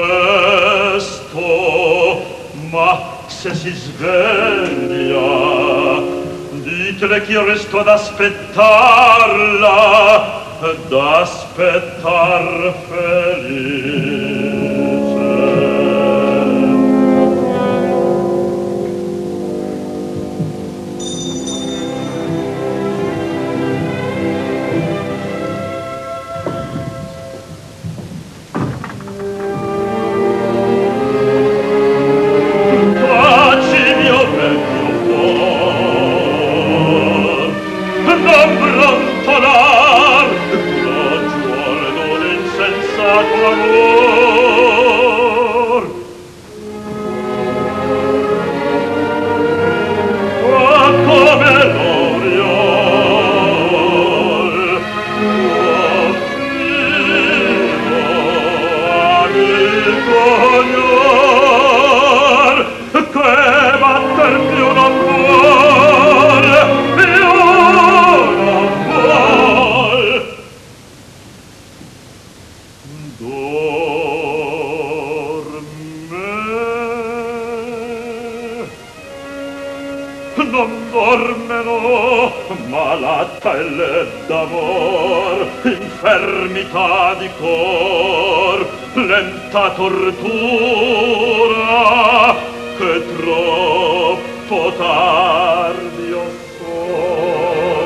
desto, ma se si sveglia, ditele che io resto ad aspettarla, ad aspettar felice. Non dormeno, malatelle d'amor, infermità di cor, lenta tortura, che troppo tardi io so.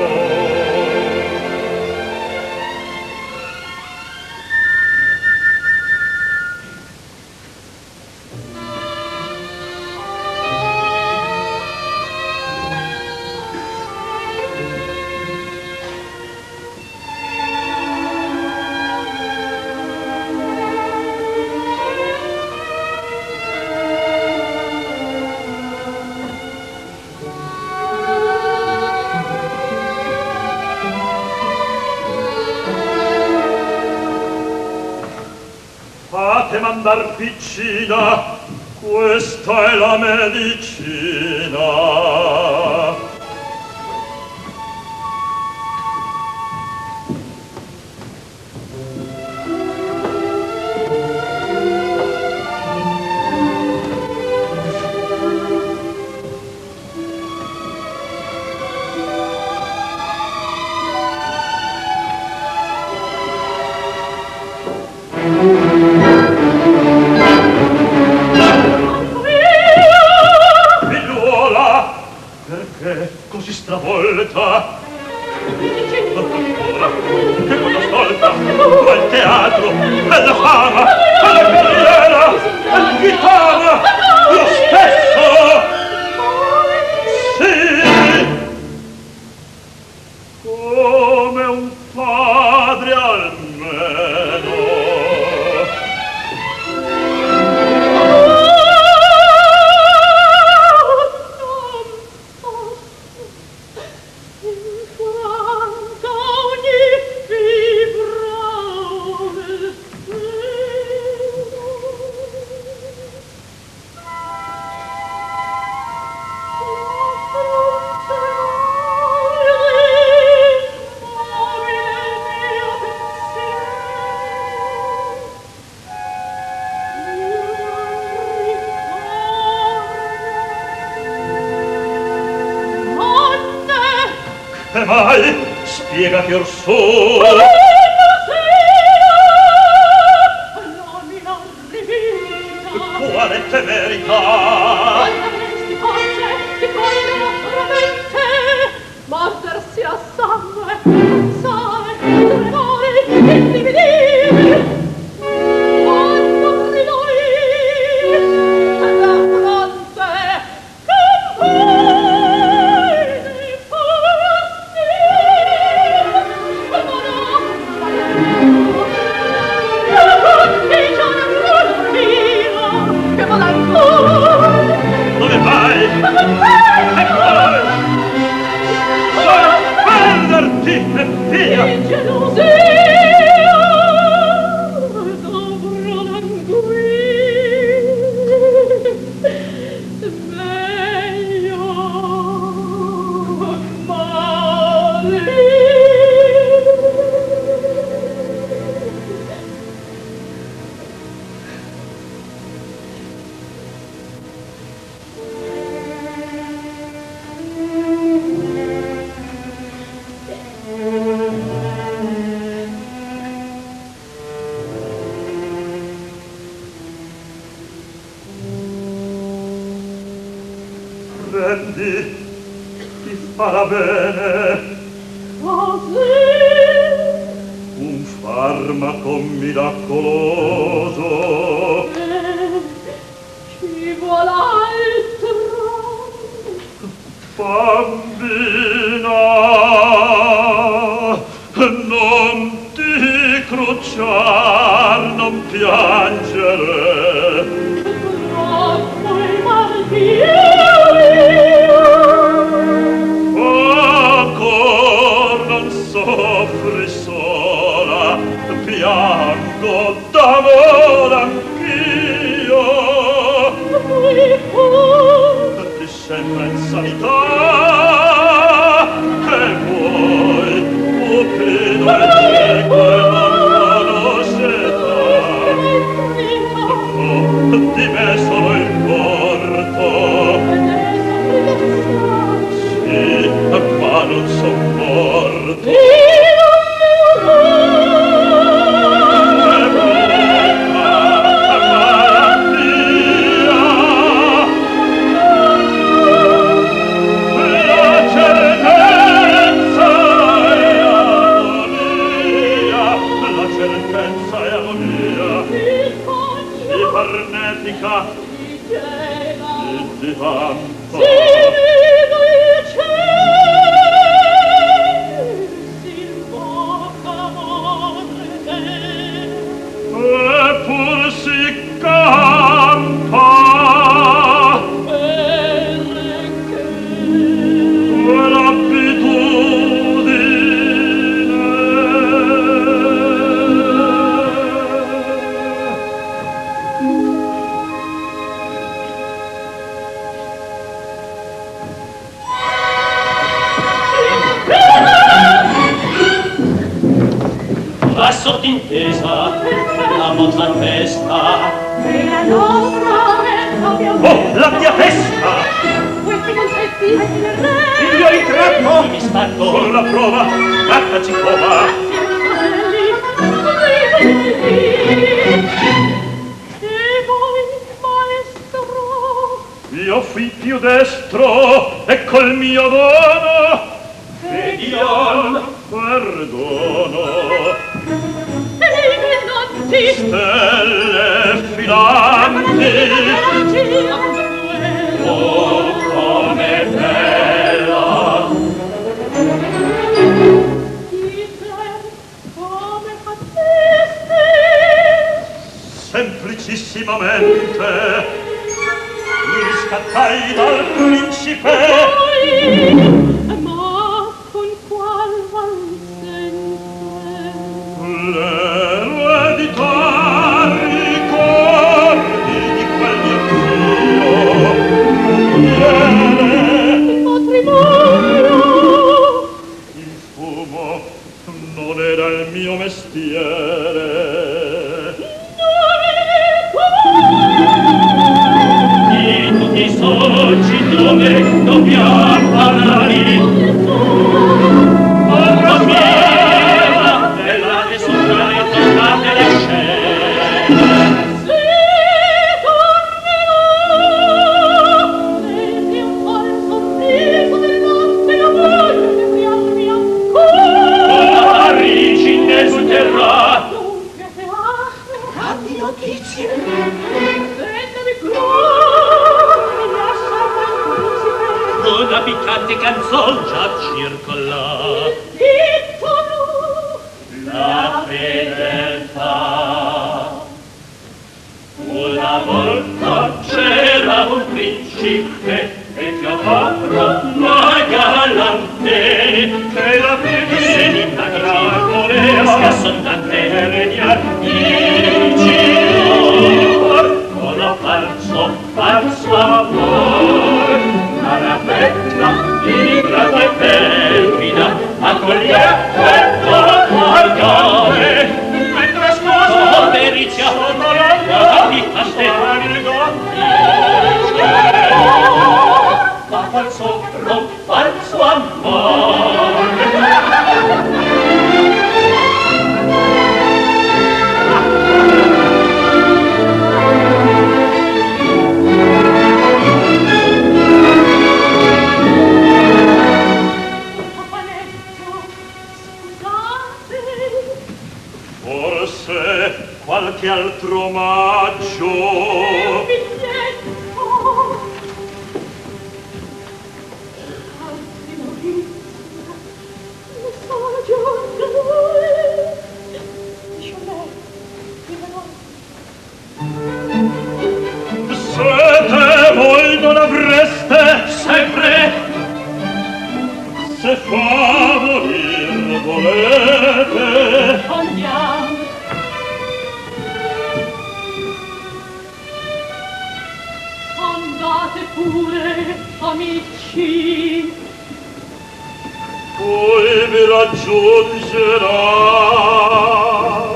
Fate mandar piccina, questa è la medicina. Perché così stravolta? Ora, che cosa ascolta? Quel teatro, bella fama, bella carriera, bella chitarra, lo stesso! Sì! Come un padre almeno. Che mai? Spiegati orsù! Quale temerità? Avresti forse di correre aspramente, mordersi a sangue, pensare, tremare, individere. Quando grido io, la fronte, campane, posti, ma no, ma no, la condizione mia, che vada ancora. Dove vai? Ma con me! E poi? Perderti e via! Di gelosia dovrò languire, meglio morire. prendi, ti farà bene. Così? Un farmaco miracoloso. Eh, ci vuol altro. Bambina, non ti crucciar, non piangere. Troppo il mal di Ancor non soffri sola, piango d'amore anch'io. Ti sembra in sanità che vuoi, cupido e cieco e non conosce età. Di me solo il porto, sì, ma non sopporto. Farnetica e di vanto. Si vedo il cielo, si invoca amore te. Eppur si canta Perché? l'abitudine. La sottintesa, la vostra festa. E la nostra è la mia Oh, la mia festa! Questi concetti e il re. Il mio ritratto! Mi statto. Con la prova, cartaci cova. E voi, maestro? Io fui più destro e col mio dono Vediam. perdono. E le notti? Stelle filanti, Oh, come bella. Come faceste? semplicissimamente mi riscattai dal principe. Ma con qual valsente? L'eredità ricordi di quel mio zio viene Il matrimonio il fumo non era il mio mestiere. Di tutti i soci dove dobbiamo parlare. Mamma mia, bella e sottile, toccate le scene. Se tornerò senti un po' il sorriso del notte l'amore che rialmi ancora La Parigi ne esulterà. dunque teatro Dammi notizie. sentami cuore mi lascia quel principe Una piccante canzone Forse qualche altro omaggio. Il biglietto. Anzi, Maurizio, ne sono giunta lui. Cholet, Siete voi non avreste sempre, se favorir volete, andiamo. Andate pure, amici. poi vi raggiungerà.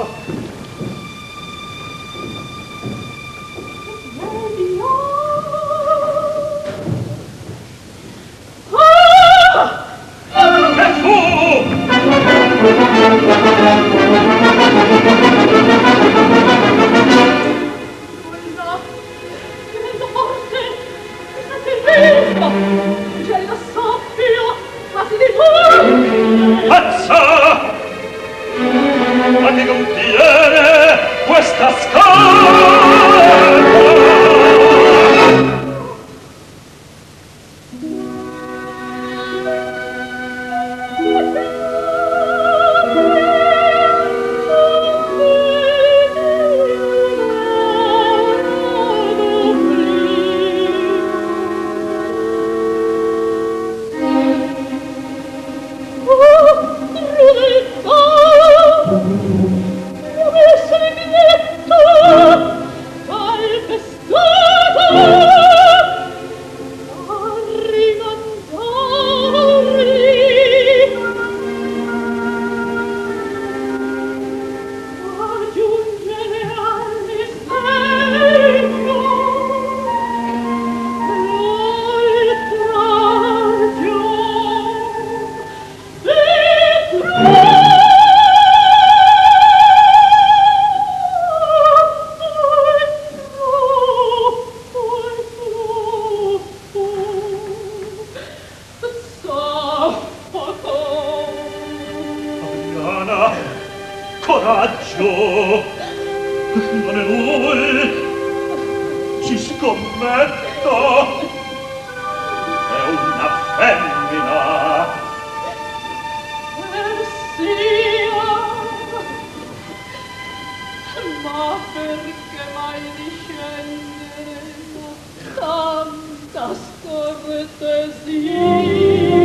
C'è lo soffio, ma si divulga. Pazza! Ma che contiene questa scala? Coraggio, non è lui, ci scommetto, è una femmina. Sia, ma perché mai discendere tanta scortesia?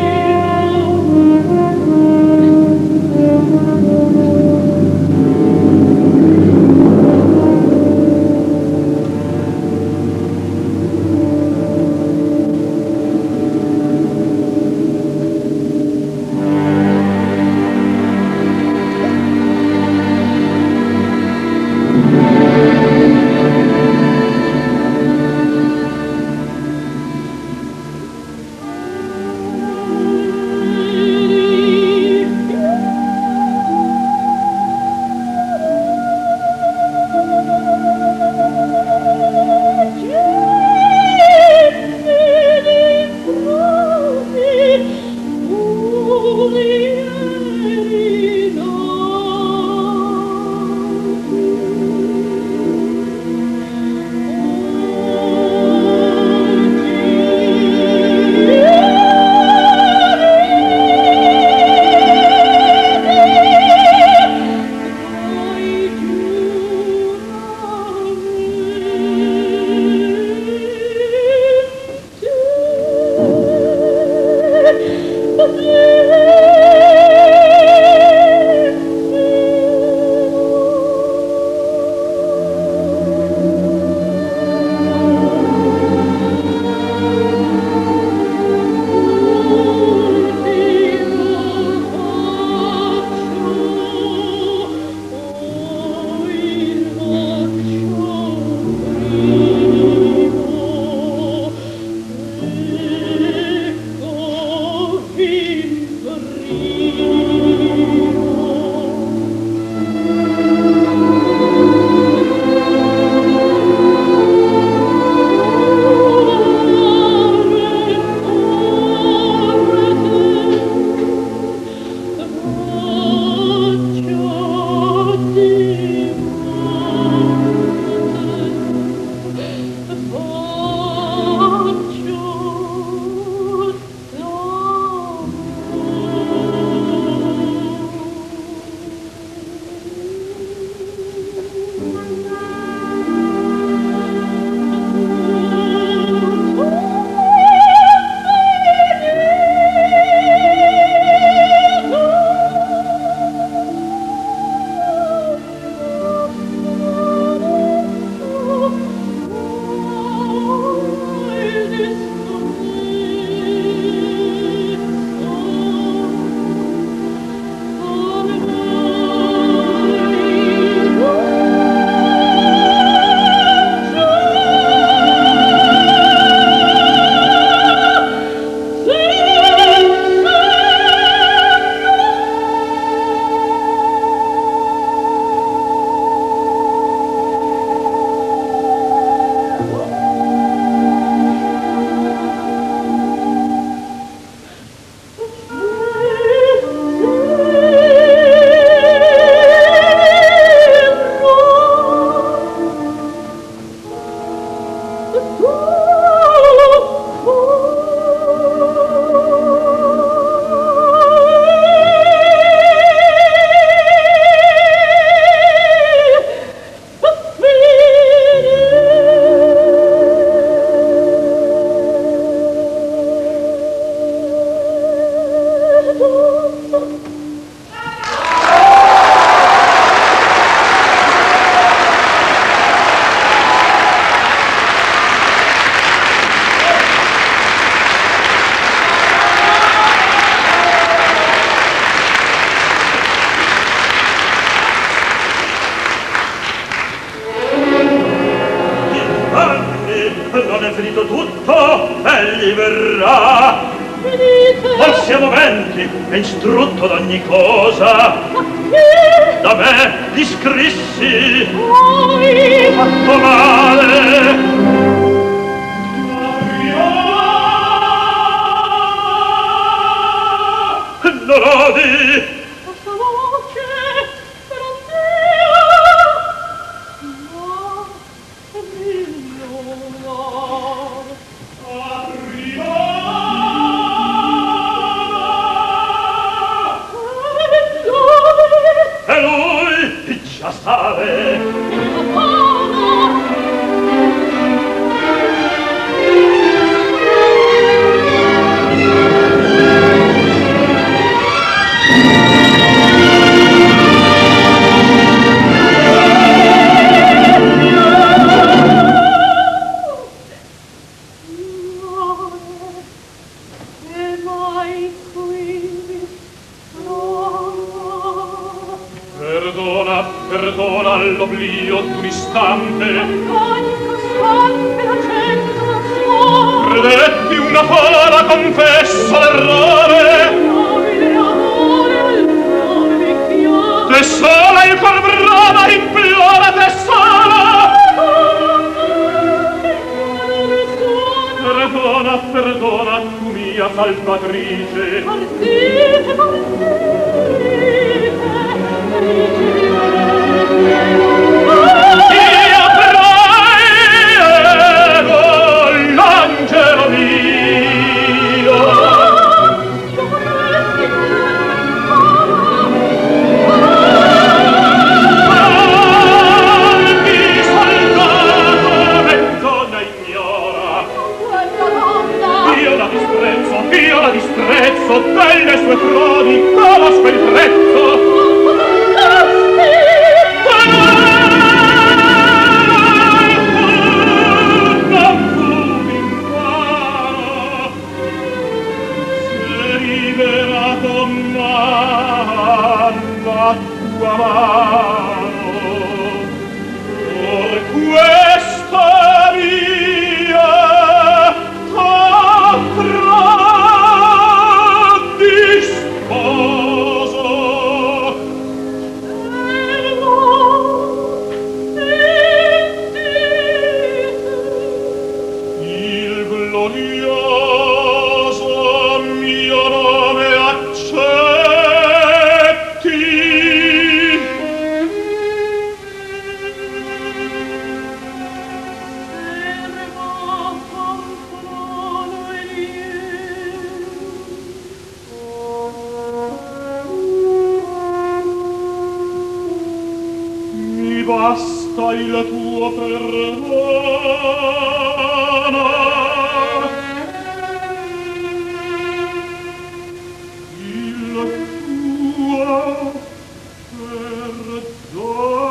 detto tutto, egli verrà. Forse a momenti è istrutto d'ogni cosa. Da me gli scrissi. Fatto male. Non odi. E lui già stave. Perdona l'oblio d'un istante. Credetti una fola, confesso l'errore. Te sola il cor brava implora, te sola. Perdona, perdona, tu mia salvatrice. Partite, partite. Io prego l'angelo mio. Albi soldato, mezz'onna ignora. Io la disprezzo, io la disprezzo, delle sue frodi conosco il prezzo. Tua mano per questa mia t'avrà di sposo il glorioso mio nome accetti. Basta il tuo perdono, il tuo perdono.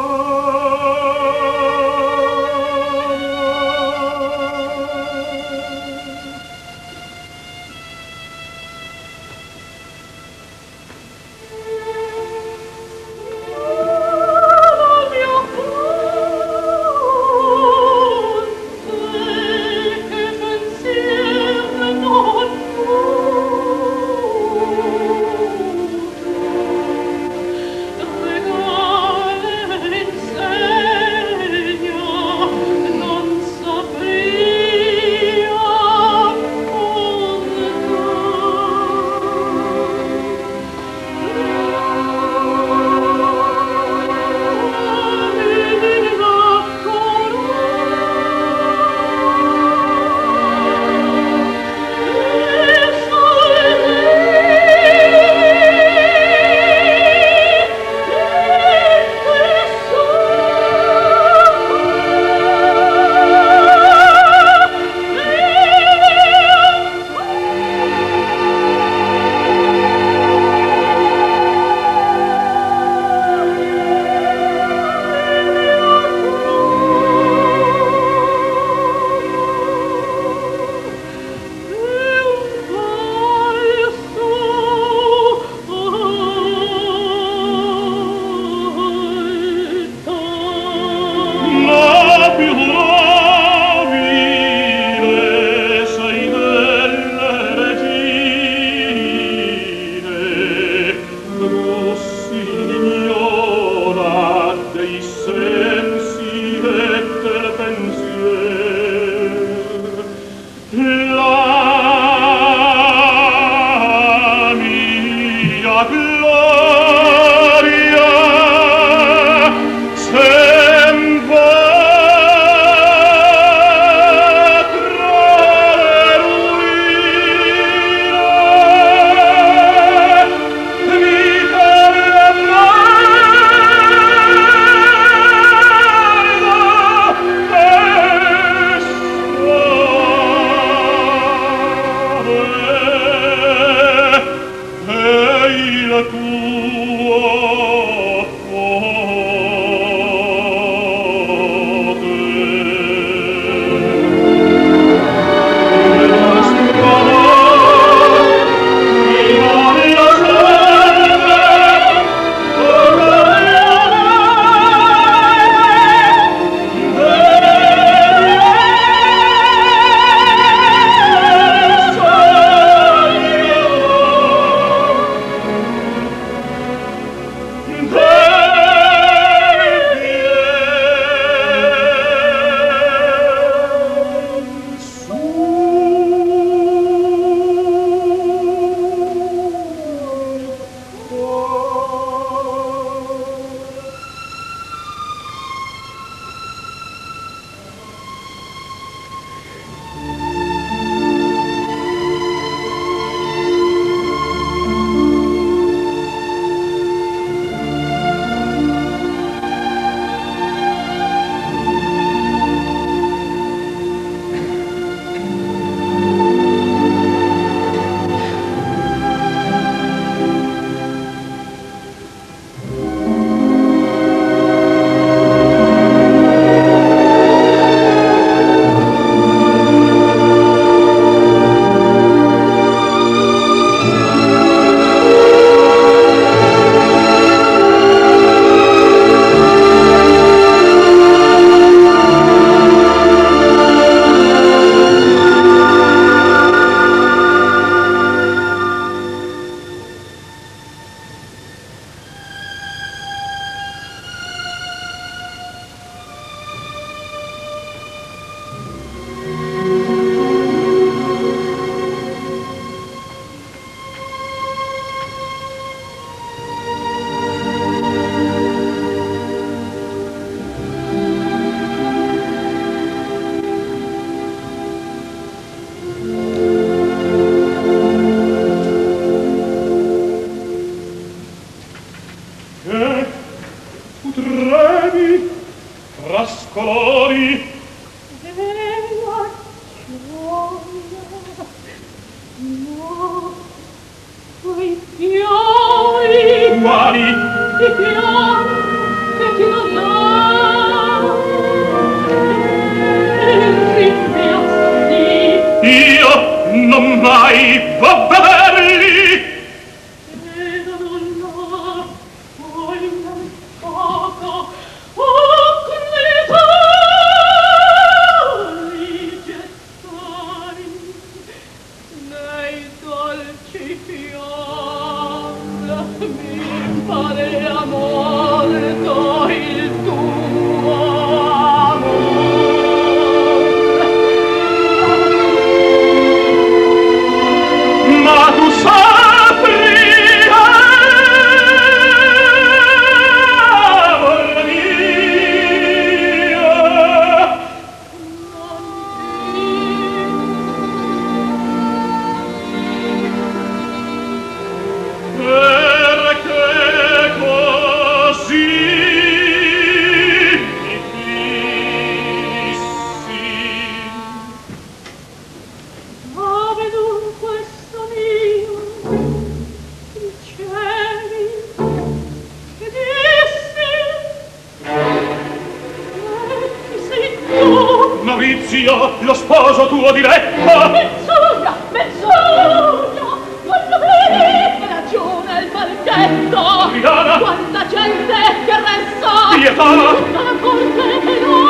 Maurizio, lo sposo tuo diletto! Menzogna, menzogna! Voglio bene che ragiona il banchetto! Adriana! Quanta gente che resta! Pietà! Tutta la corte che no!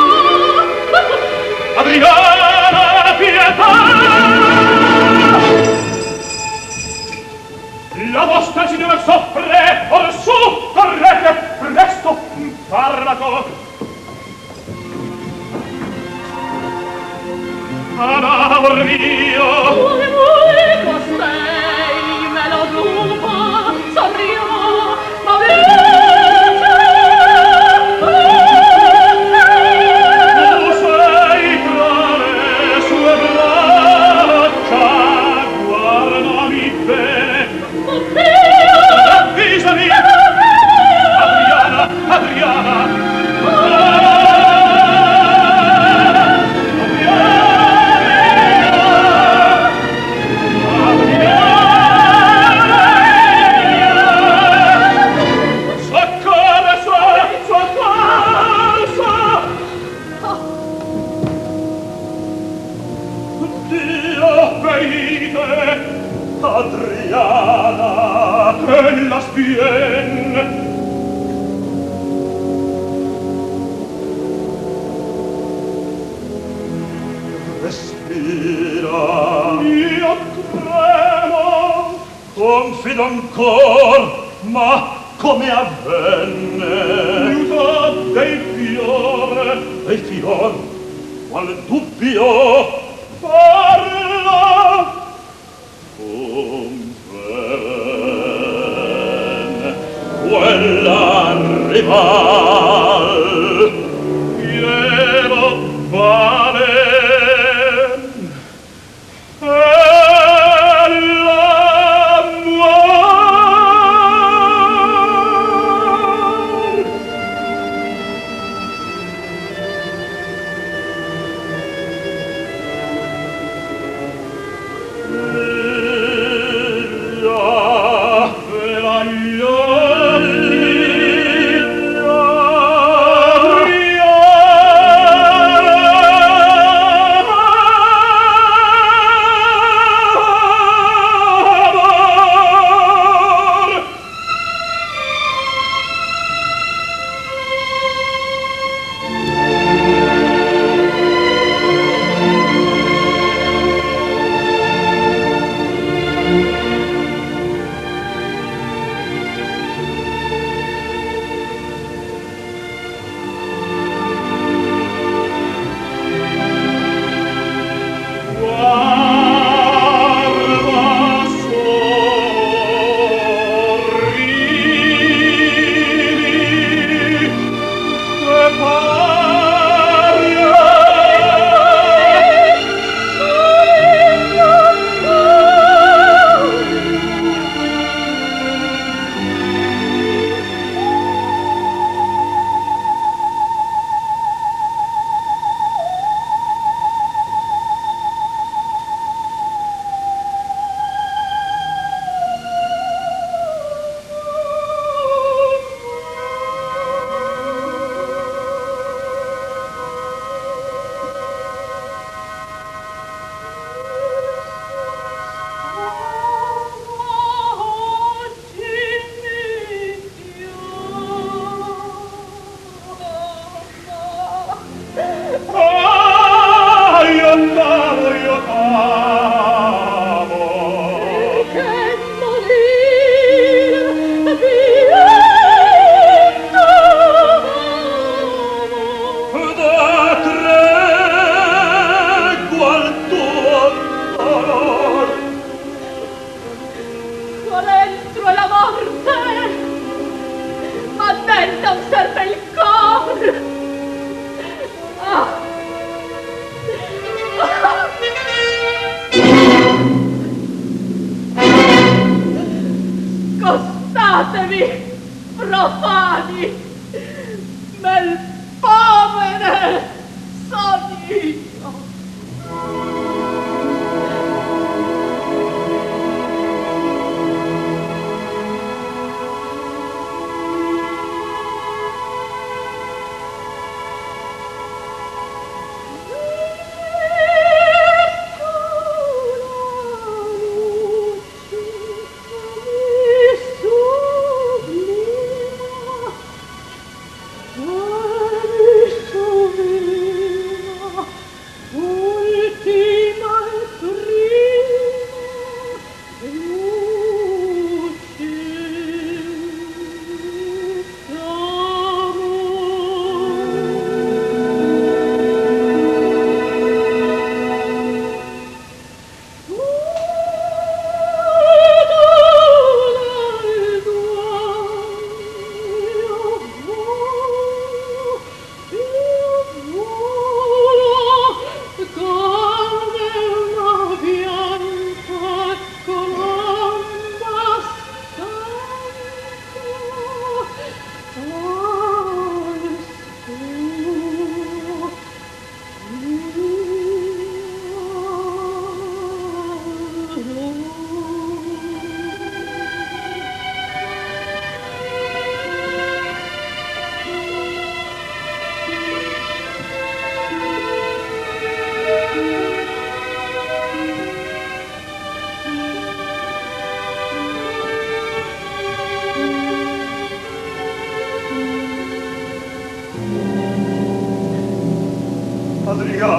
Adriana, pietà! La vostra signora soffre! Or su, correte! Presto, un farmaco! Amor mio! Vuole lui costei, me lo ruba, sorrio, Maurizio! Tu sei tra le sue braccia, guardami bene! Oddio! Avvisami! Adriana, Adriana! Adriana, quella spienne. Respira. Io tremo. Confido ancor, ma come avvenne? L'uso dei fior, Dei fior, qual dubbio? parla, Conven, quella rival, Piero vale, e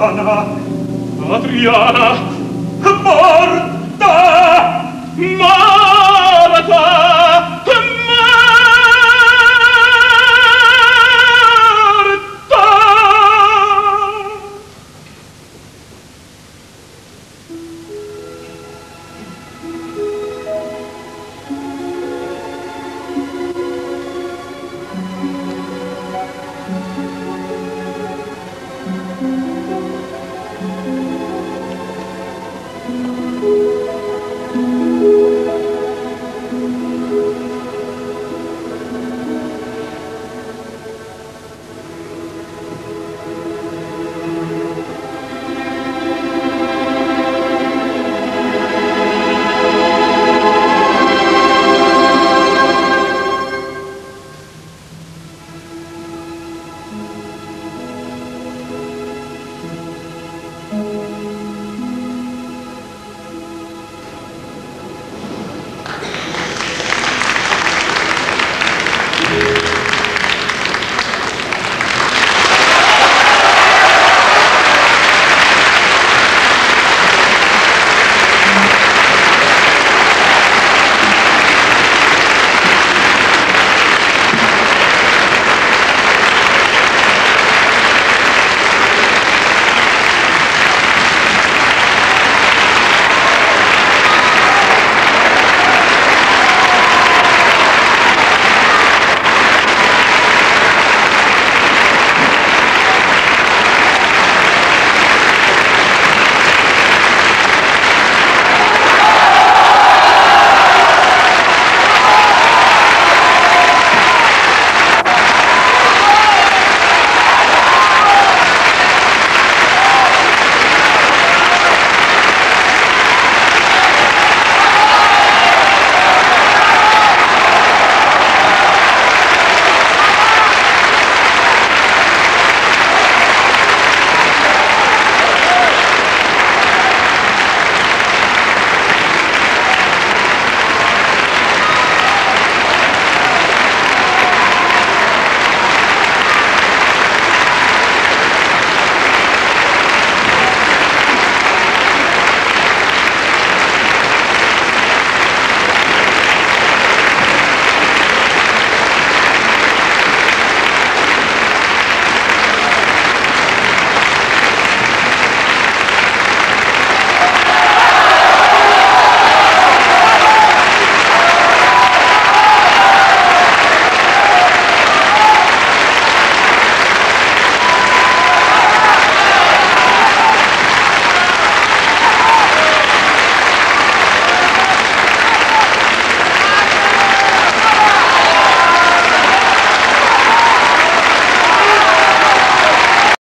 Adriana, Adriana, morta, morta.